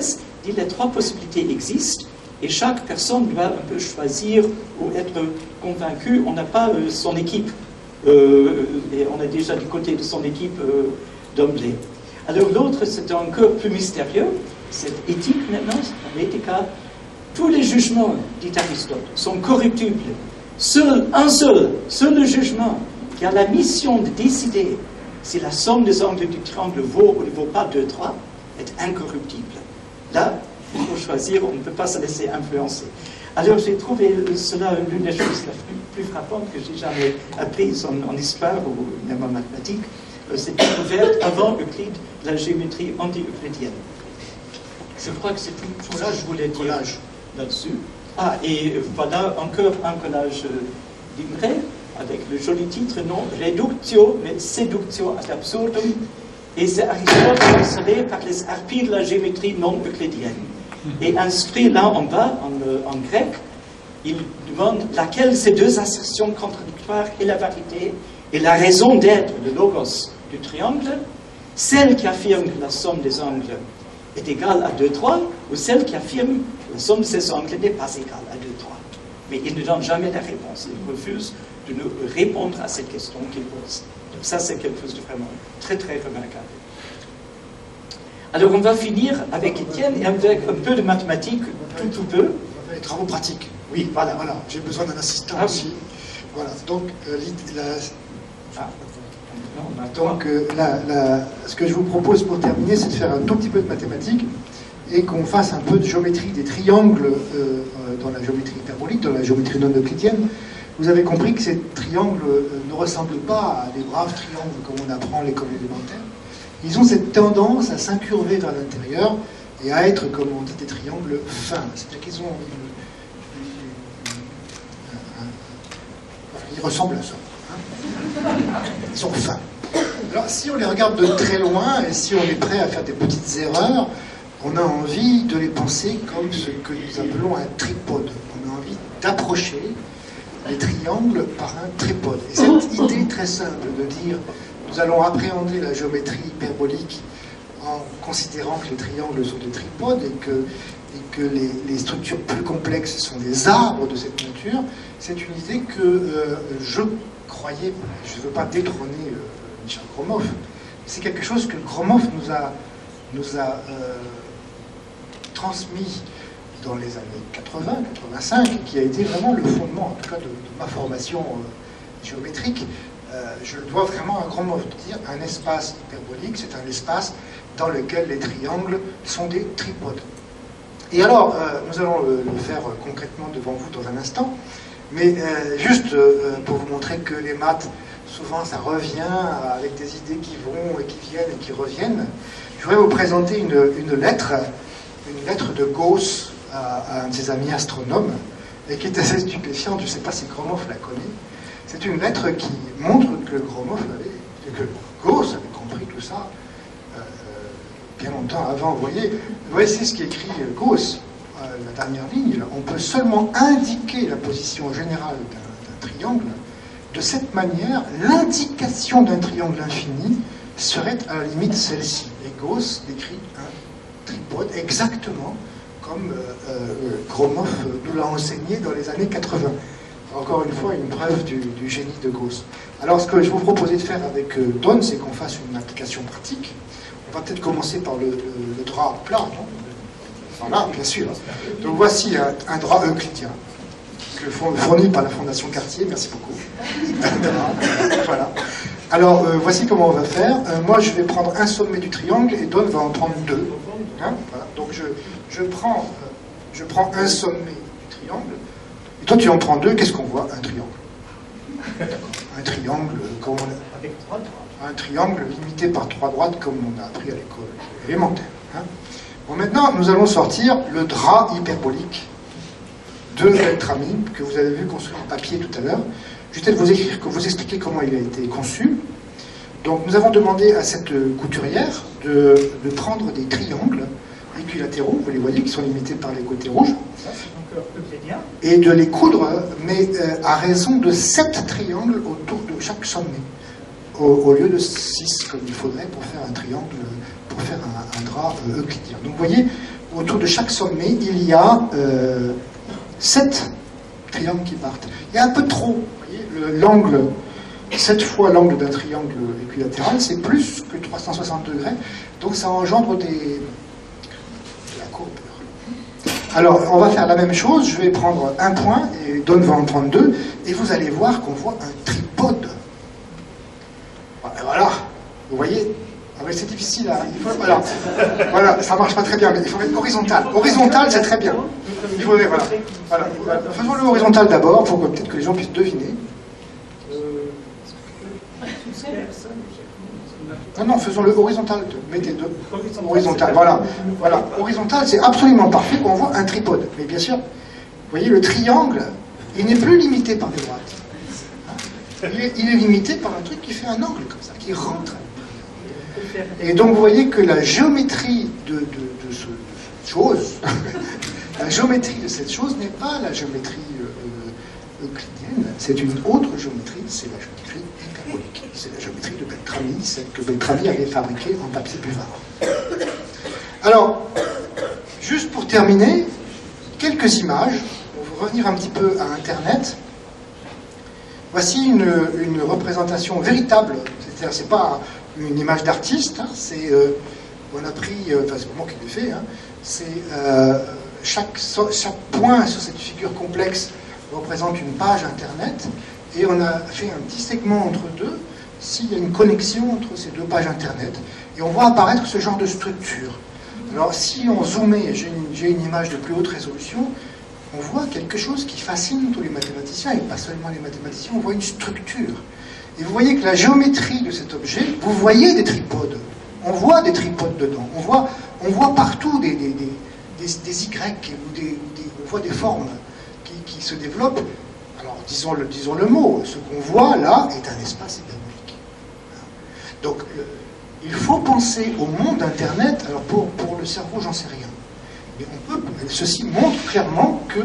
dit les trois possibilités existent et chaque personne doit un peu choisir ou être convaincue. On n'a pas son équipe, et on est déjà du côté de son équipe d'emblée. Alors l'autre, c'est encore plus mystérieux, c'est éthique maintenant, c'est l'éthica. Tous les jugements, dit Aristote, sont corruptibles. Seul le jugement qui a la mission de décider si la somme des angles du triangle vaut ou ne vaut pas 2, 3, est incorruptible. Là, il faut choisir, on ne peut pas se laisser influencer. Alors j'ai trouvé cela l'une des choses les plus frappantes que j'ai jamais apprises en histoire ou même en mathématiques. C'est découverte avant Euclide de la géométrie anti-euclidienne. Je crois que c'est tout ça que je voulais dire là-dessus. Ah, et voilà encore un collage d'Imre avec le joli titre, non Reductio, mais Seductio ad absurdum. Et c'est Aristote consolé par les harpies de la géométrie non euclidienne. Et inscrit là en bas, en grec, il demande laquelle ces deux assertions contradictoires est la vérité et la raison d'être, le logos du triangle, celle qui affirme que la somme des angles est égale à 2, 3, ou celle qui affirme que la somme de ces angles n'est pas égale à 2, 3. Mais il ne donne jamais la réponse. Il refuse de nous répondre à cette question qu'il pose. Donc ça, c'est quelque chose de vraiment très, très remarquable. Alors, on va finir avec Étienne et avec un peu de mathématiques, tout peu. Les travaux pratiques. Oui, voilà. J'ai besoin d'un assistant aussi. Voilà. Donc, ce que je vous propose pour terminer, c'est de faire un tout petit peu de mathématiques et qu'on fasse un peu de géométrie des triangles dans la géométrie hyperbolique, dans la géométrie non euclidienne. Vous avez compris que ces triangles ne ressemblent pas à des braves triangles comme on apprend à l'école élémentaire. Ils ont cette tendance à s'incurver vers l'intérieur et à être, comme on dit, des triangles fins. C'est-à-dire qu'ils ont ils ressemblent à ça. Ils sont fins. Alors, si on les regarde de très loin et si on est prêt à faire des petites erreurs, on a envie de les penser comme ce que nous appelons un tripode. On a envie d'approcher les triangles par un tripode. Et cette idée très simple de dire nous allons appréhender la géométrie hyperbolique en considérant que les triangles sont des tripodes et que les structures plus complexes sont des arbres de cette nature, c'est une idée que je croyais, je ne veux pas détrôner Michel Gromov, c'est quelque chose que Gromov nous a transmis dans les années 80, 85, et qui a été vraiment le fondement, en tout cas, de ma formation géométrique. Je le dois vraiment à Gromov, de dire un espace hyperbolique, c'est un espace dans lequel les triangles sont des tripodes. Et alors, nous allons le faire concrètement devant vous dans un instant, mais juste pour vous montrer que les maths, souvent ça revient avec des idées qui vont et qui viennent et qui reviennent, je voudrais vous présenter une lettre de Gauss à un de ses amis astronomes, et qui est assez stupéfiante, je ne sais pas si Gromov la connaît. C'est une lettre qui montre que Gauss avait compris tout ça bien longtemps avant. Vous voyez c'est ce qu'écrit Gauss, la dernière ligne. Là. On peut seulement indiquer la position générale d'un triangle. De cette manière, l'indication d'un triangle infini serait à la limite celle-ci. Et Gauss décrit un tripode exactement comme Gromov nous l'a enseigné dans les années 80. Encore une fois, une preuve du génie de Gauss. Alors, ce que je vous proposais de faire avec Don, c'est qu'on fasse une application pratique. On va peut-être commencer par le drap plat, non? Voilà, bien sûr. Donc, voici un drap euclidien, fourni par la Fondation Cartier. Merci beaucoup. Voilà. Alors, voici comment on va faire. Moi, je vais prendre un sommet du triangle et Don va en prendre deux. Hein, voilà. Donc, je prends un sommet du triangle. Et toi, tu en prends deux, qu'est-ce qu'on voit? Un triangle. Un triangle, comme on a... Avec 3 droites. Un triangle limité par 3 droites, comme on a appris à l'école élémentaire. Hein. Bon, maintenant, nous allons sortir le drap hyperbolique de Beltrami, que vous avez vu construire en papier tout à l'heure. Je vais peut-être vous expliquer comment il a été conçu. Donc, nous avons demandé à cette couturière de prendre des triangles équilatéraux, vous les voyez, qui sont limités par les côtés rouges, et de les coudre, mais à raison de 7 triangles autour de chaque sommet, au lieu de 6, comme il faudrait pour faire un triangle, pour faire un drap euclidien. Donc vous voyez, autour de chaque sommet, il y a 7 triangles qui partent. Il y a un peu trop. Vous voyez, l'angle, 7 fois l'angle d'un triangle équilatéral, c'est plus que 360 degrés. Donc ça engendre de la courbure. Alors, on va faire la même chose. Je vais prendre un point, et Don va en prendre 2, et vous allez voir qu'on voit un tripode. Voilà, vous voyez. Ah oui, c'est difficile, hein. Voilà, ça marche pas très bien, mais il faut mettre horizontal. Horizontal, c'est très bien. Il faut, voilà. Faisons-le horizontal d'abord, pour que peut-être que les gens puissent deviner. Non, faisons-le horizontal. Mettez 2. Horizontal, voilà. Horizontal, c'est absolument parfait qu'on voit un tripode. Mais bien sûr, vous voyez, le triangle, il n'est plus limité par les droites. Il est limité par un truc qui fait un angle comme ça, qui rentre. Et donc vous voyez que la géométrie de cette chose, la géométrie de cette chose n'est pas la géométrie euclidienne, c'est une autre géométrie, c'est la géométrie hyperbolique. C'est la géométrie de Beltrami, celle que Beltrami avait fabriquée en papier buvard. Alors, juste pour terminer, quelques images. On va revenir un petit peu à Internet. Voici une représentation véritable, c'est-à-dire c'est pas une image d'artiste, hein, c'est on a pris, enfin c'est pas moi qui l'ai fait, hein, c'est chaque point sur cette figure complexe représente une page internet et on a fait un petit segment entre deux s'il y a une connexion entre ces deux pages internet et on voit apparaître ce genre de structure. Alors si on zoomait, j'ai une image de plus haute résolution, on voit quelque chose qui fascine tous les mathématiciens et pas seulement les mathématiciens, on voit une structure. Et vous voyez que la géométrie de cet objet, vous voyez des tripodes. On voit des tripodes dedans. On voit partout des Y, on voit des formes qui se développent. Alors, disons le mot, ce qu'on voit là est un espace hyperbolique. Donc, il faut penser au monde Internet. Alors, pour le cerveau, j'en sais rien. Mais ceci montre clairement que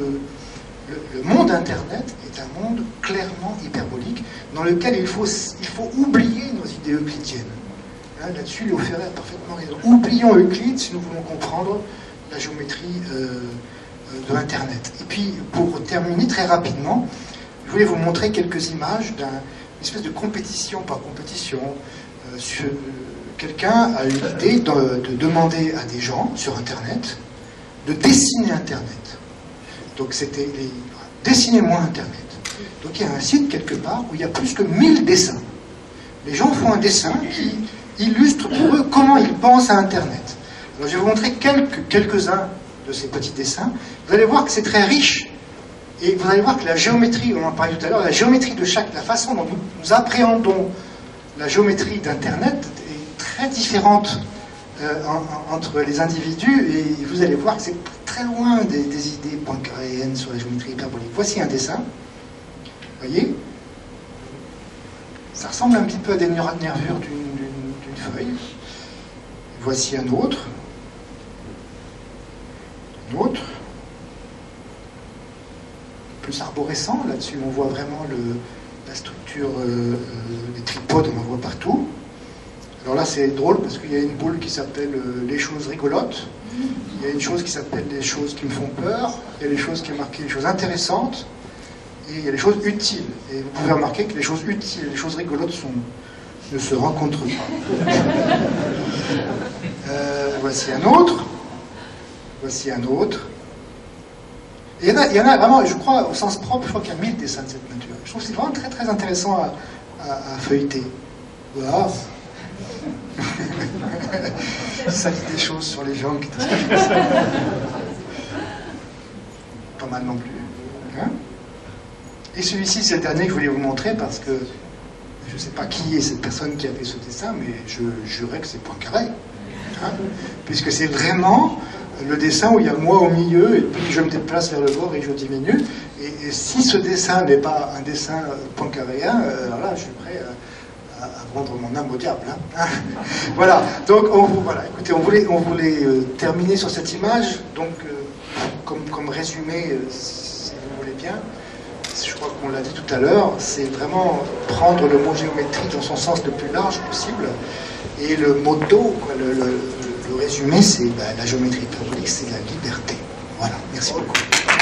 le monde Internet est un monde clairement hyperbolique dans lequel il faut oublier nos idées euclidiennes. Hein, là-dessus, Léo Ferré a parfaitement raison. Oublions Euclide si nous voulons comprendre la géométrie de Internet. Et puis, pour terminer très rapidement, je voulais vous montrer quelques images d'une espèce de compétition, pas compétition. Quelqu'un a eu l'idée de demander à des gens sur Internet de dessiner Internet. Donc c'était dessinez-moi Internet. Donc il y a un site quelque part où il y a plus que 1000 dessins. Les gens font un dessin qui illustre pour eux comment ils pensent à Internet. Alors je vais vous montrer quelques-uns de ces petits dessins. Vous allez voir que c'est très riche. Et vous allez voir que la géométrie, on en parlait tout à l'heure, la géométrie de la façon dont nous appréhendons la géométrie d'Internet est très différente entre les individus, et vous allez voir que c'est très loin des idées poincaréennes sur la géométrie hyperbolique. Voici un dessin. Vous voyez? Ça ressemble un petit peu à des nervures d'une feuille. Voici un autre. Un autre. Plus arborescent, là-dessus on voit vraiment la structure des tripodes, on en voit partout. Alors là c'est drôle parce qu'il y a une boule qui s'appelle les choses rigolotes, il y a une chose qui s'appelle les choses qui me font peur, il y a les choses qui est marquées les choses intéressantes, et il y a les choses utiles. Et vous pouvez remarquer que les choses utiles et les choses rigolotes ne se rencontrent pas. Voici un autre. Voici un autre. Et il y en a vraiment, je crois, au sens propre, je crois qu'il y a 1000 dessins de cette nature. Je trouve que c'est vraiment très très intéressant à feuilleter. Voilà. Ça dit des choses sur les gens qui pas mal non plus. Hein? Et celui-ci, c'est le dernier que je voulais vous montrer parce que je ne sais pas qui est cette personne qui a fait ce dessin, mais je jurais que c'est Poincaré. Hein? Puisque c'est vraiment le dessin où il y a moi au milieu et puis je me déplace vers le bord et je diminue. Et si ce dessin n'est pas un dessin poincaréen, alors là, je suis prêt à vendre mon âme au diable. Hein. Voilà. Donc, voilà. Écoutez, on voulait terminer sur cette image. Donc, comme résumé, si vous voulez bien, je crois qu'on l'a dit tout à l'heure, c'est vraiment prendre le mot géométrie dans son sens le plus large possible. Et le mot d'eau, le résumé, c'est la géométrie hyperbolique, c'est la liberté. Voilà, merci beaucoup.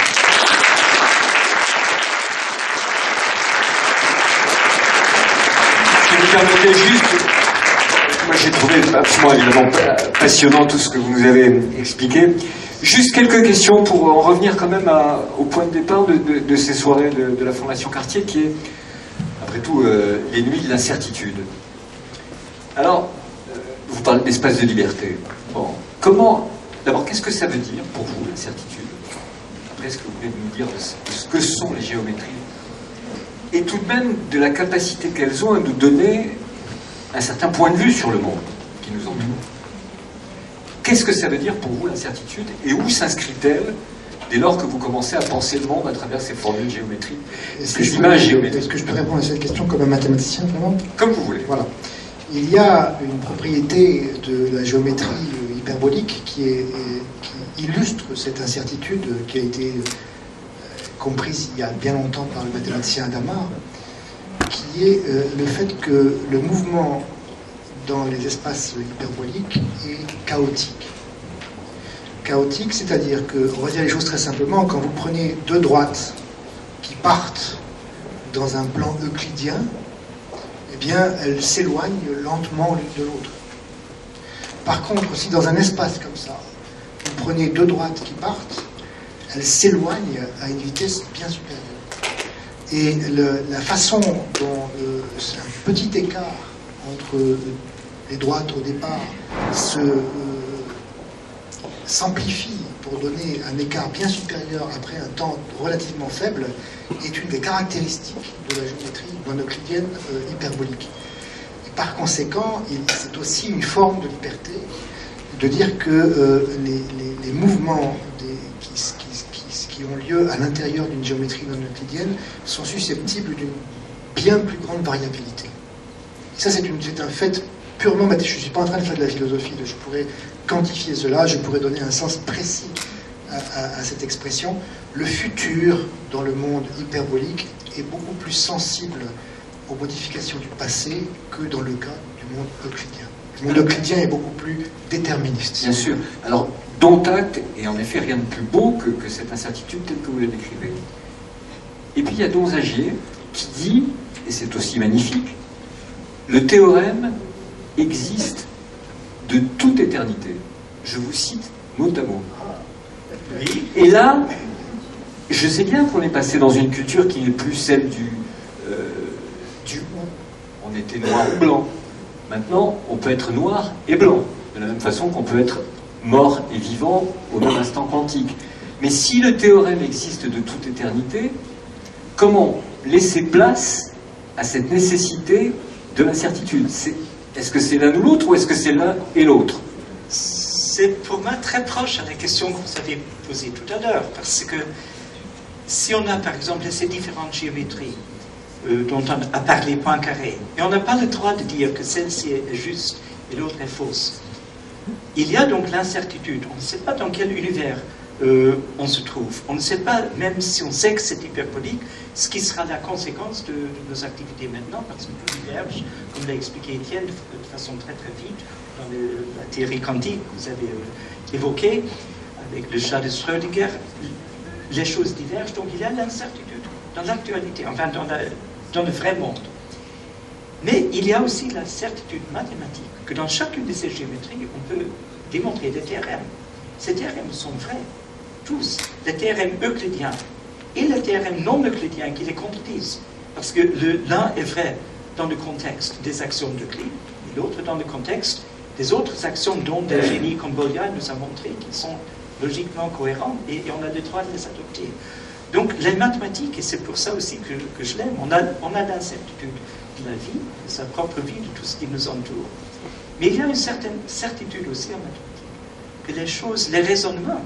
Si vous permettez juste, moi j'ai trouvé absolument évidemment passionnant tout ce que vous nous avez expliqué. Juste quelques questions pour en revenir quand même au point de départ de ces soirées de la Fondation Cartier, qui est, après tout, les nuits de l'incertitude. Alors, vous parlez d'espace de liberté. Bon, d'abord, qu'est-ce que ça veut dire pour vous, l'incertitude? Après, est-ce que vous pouvez nous dire de ce que sont les géométries? Et tout de même, de la capacité qu'elles ont à nous donner un certain point de vue sur le monde qui nous entoure. Qu'est-ce que ça veut dire pour vous, l'incertitude? Et où s'inscrit-elle dès lors que vous commencez à penser le monde à travers ces formules géométriques, ces images géométriques? Est-ce que je peux répondre à cette question comme un mathématicien, vraiment? Comme vous voulez. Voilà. Il y a une propriété de la géométrie hyperbolique qui illustre cette incertitude qui a été comprise il y a bien longtemps par le mathématicien Hadamard, qui est le fait que le mouvement dans les espaces hyperboliques est chaotique. Chaotique, c'est-à-dire que, on va dire les choses très simplement, quand vous prenez deux droites qui partent dans un plan euclidien, eh bien, elles s'éloignent lentement l'une de l'autre. Par contre, si dans un espace comme ça, vous prenez deux droites qui partent, elles s'éloignent à une vitesse bien supérieure. Et la façon dont un petit écart entre les droites au départ s'amplifie pour donner un écart bien supérieur après un temps relativement faible est une des caractéristiques de la géométrie non euclidienne hyperbolique. Et par conséquent, c'est aussi une forme de liberté de dire que les mouvements qui ont lieu à l'intérieur d'une géométrie non euclidienne sont susceptibles d'une bien plus grande variabilité. Et ça, c'est un fait purement mathématique. Je ne suis pas en train de faire de la philosophie, je pourrais quantifier cela, je pourrais donner un sens précis à cette expression. Le futur dans le monde hyperbolique est beaucoup plus sensible aux modifications du passé que dans le cas du monde euclidien. Le monde euclidien est beaucoup plus déterministe. Bien sûr. Alors, dont acte, et en effet rien de plus beau que cette incertitude telle que vous la décrivez. Et puis il y a Donzagier qui dit, et c'est aussi magnifique, le théorème existe de toute éternité. Je vous cite mot à mot. Et là, je sais bien qu'on est passé dans une culture qui n'est plus celle du ou. On était noir ou blanc. Maintenant, on peut être noir et blanc, de la même façon qu'on peut être mort et vivant au même instant quantique. Mais si le théorème existe de toute éternité, comment laisser place à cette nécessité de l'incertitude? Est-ce que c'est l'un ou l'autre, ou est-ce que c'est l'un et l'autre? C'est pour moi très proche à la question que vous avez posée tout à l'heure, parce que si on a par exemple ces différentes géométries dont on a parlé Poincaré, et on n'a pas le droit de dire que celle-ci est juste et l'autre est fausse. Il y a donc l'incertitude. On ne sait pas dans quel univers on se trouve. On ne sait pas, même si on sait que c'est hyperbolique, ce qui sera la conséquence de nos activités maintenant, parce que tout diverge, comme l'a expliqué Étienne, de façon très très vite, dans la théorie quantique que vous avez évoquée, avec le chat de Schrödinger, les choses divergent, donc il y a l'incertitude dans l'actualité, enfin dans le vrai monde. Mais il y a aussi la certitude mathématique que dans chacune de ces géométries, on peut démontrer des théorèmes. Ces théorèmes sont vrais, tous. Les théorèmes euclidiens et les théorèmes non euclidiens qui les contredisent. Parce que l'un est vrai dans le contexte des actions d'Euclide, et l'autre dans le contexte des autres actions dont des génies comme Bolyai nous a montré qu'ils sont logiquement cohérents et on a le droit de les adopter. Donc les mathématiques, et c'est pour ça aussi que je l'aime, on a l'incertitude de la vie, de sa propre vie, de tout ce qui nous entoure. Mais il y a une certaine certitude aussi en mathématiques, que les choses, les raisonnements,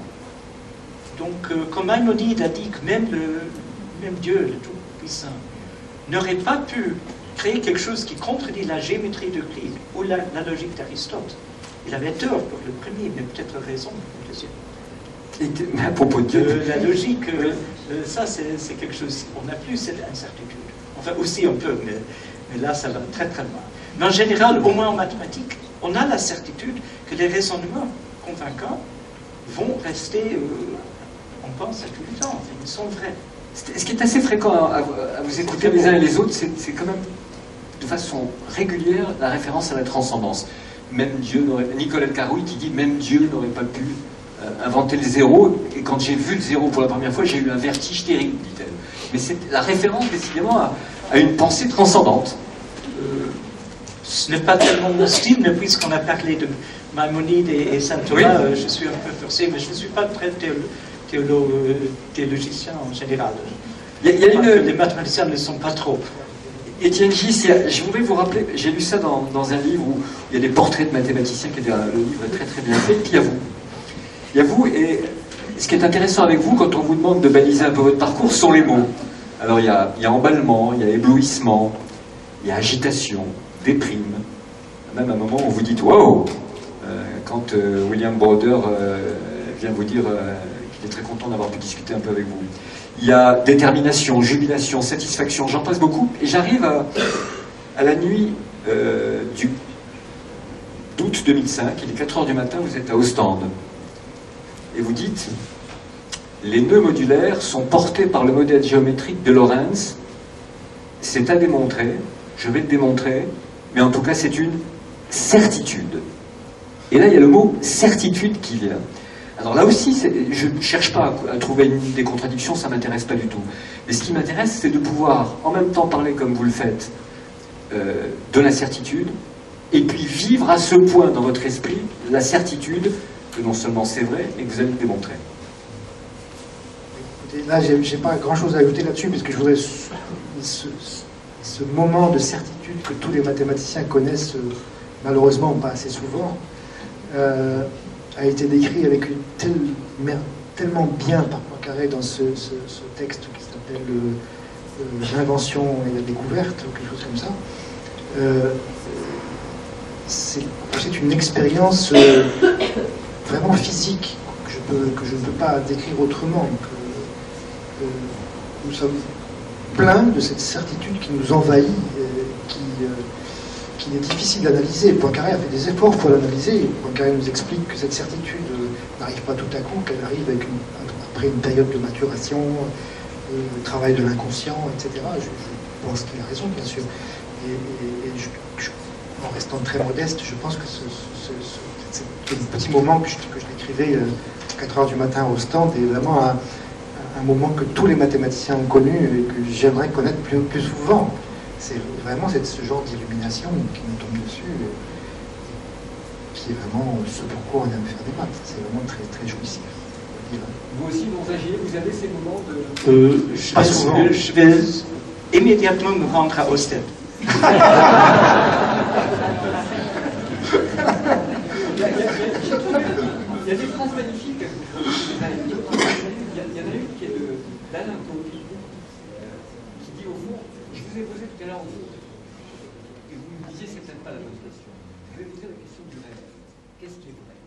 donc comme Maïmonide a dit que même Dieu, le Tout-Puissant, n'aurait pas pu créer quelque chose qui contredit la géométrie d'Euclide ou la logique d'Aristote. Il avait tort pour le premier, mais peut-être raison pour le deuxième. Mais à propos de Dieu, la logique, ça c'est quelque chose, on n'a plus cette incertitude. Enfin aussi un peu, mais là ça va très très loin. Mais en général, au moins en mathématiques, on a la certitude que les raisonnements convaincants vont rester, on pense à tout le temps, enfin, ils sont vrais. Ce qui est assez fréquent à vous écouter les uns et les autres, c'est quand même de façon régulière la référence à la transcendance. Même Dieu n'aurait, Nicolette Carouille qui dit même Dieu n'aurait pas pu inventer le zéro, et quand j'ai vu le zéro pour la première fois, j'ai eu un vertige terrible, dit-elle. Mais c'est la référence décidément à une pensée transcendante. Ce n'est pas tellement mon style, mais puisqu'on a parlé de Maïmonide et Saint Thomas, oui. Je suis un peu forcé, mais je ne suis pas très théologicien en général. Les mathématiciens ne le sont pas trop. Étienne Gis, je voudrais vous rappeler, j'ai lu ça dans un livre où il y a des portraits de mathématiciens, le livre est très très bien fait, et puis il y a vous, et ce qui est intéressant avec vous, quand on vous demande de baliser un peu votre parcours, sont les mots. Alors il y a emballement, il y a éblouissement, il y a agitation, déprime, même à un moment où vous dites « wow !» quand William Browder vient vous dire qu'il est très content d'avoir pu discuter un peu avec vous. Il y a détermination, jubilation, satisfaction, j'en passe beaucoup, et j'arrive à la nuit d'août 2005, il est 4 h du matin, vous êtes à Ostende, et vous dites « les nœuds modulaires sont portés par le modèle géométrique de Lorentz, c'est à démontrer, je vais le démontrer, mais en tout cas c'est une certitude ». Et là il y a le mot « certitude » qui vient. Alors là aussi, je ne cherche pas à trouver des contradictions, ça ne m'intéresse pas du tout. Mais ce qui m'intéresse, c'est de pouvoir en même temps parler comme vous le faites de la certitude, et puis vivre à ce point dans votre esprit la certitude que non seulement c'est vrai, mais que vous allez le démontrer. Écoutez, là, je n'ai pas grand-chose à ajouter là-dessus, parce que je voudrais ce moment de certitude que tous les mathématiciens connaissent, malheureusement pas assez souvent, a été décrit avec tellement bien par Poincaré dans ce texte qui s'appelle L'invention et la découverte, ou quelque chose comme ça. C'est une expérience vraiment physique que je ne peux pas décrire autrement. Nous sommes pleins de cette certitude qui nous envahit, qu'il est difficile d'analyser. Poincaré a fait des efforts pour l'analyser. Poincaré nous explique que cette certitude n'arrive pas tout à coup, qu'elle arrive après une période de maturation, le travail de l'inconscient, etc. Je pense qu'il a raison, bien sûr. En restant très modeste, je pense que ce petit moment que je décrivais à 4 h du matin au stand est vraiment un moment que tous les mathématiciens ont connu et que j'aimerais connaître plus souvent. C'est vraiment ce genre d'illumination qui nous tombe dessus, qui est vraiment ce pourquoi on aime faire des maths. C'est vraiment très, très jouissif. Vous aussi, dans AG, vous avez ces moments de... Pas souvent. Je vais immédiatement me rendre à Ostende. Il y a des phrases magnifiques. Il y en a une qui est d'Alain Caude, qui dit au fond, je vous ai posé tout à l'heure au fond, et vous me disiez c'est peut-être pas la bonne question. Je vais vous poser la question du rêve. Qu'est-ce qui est vrai?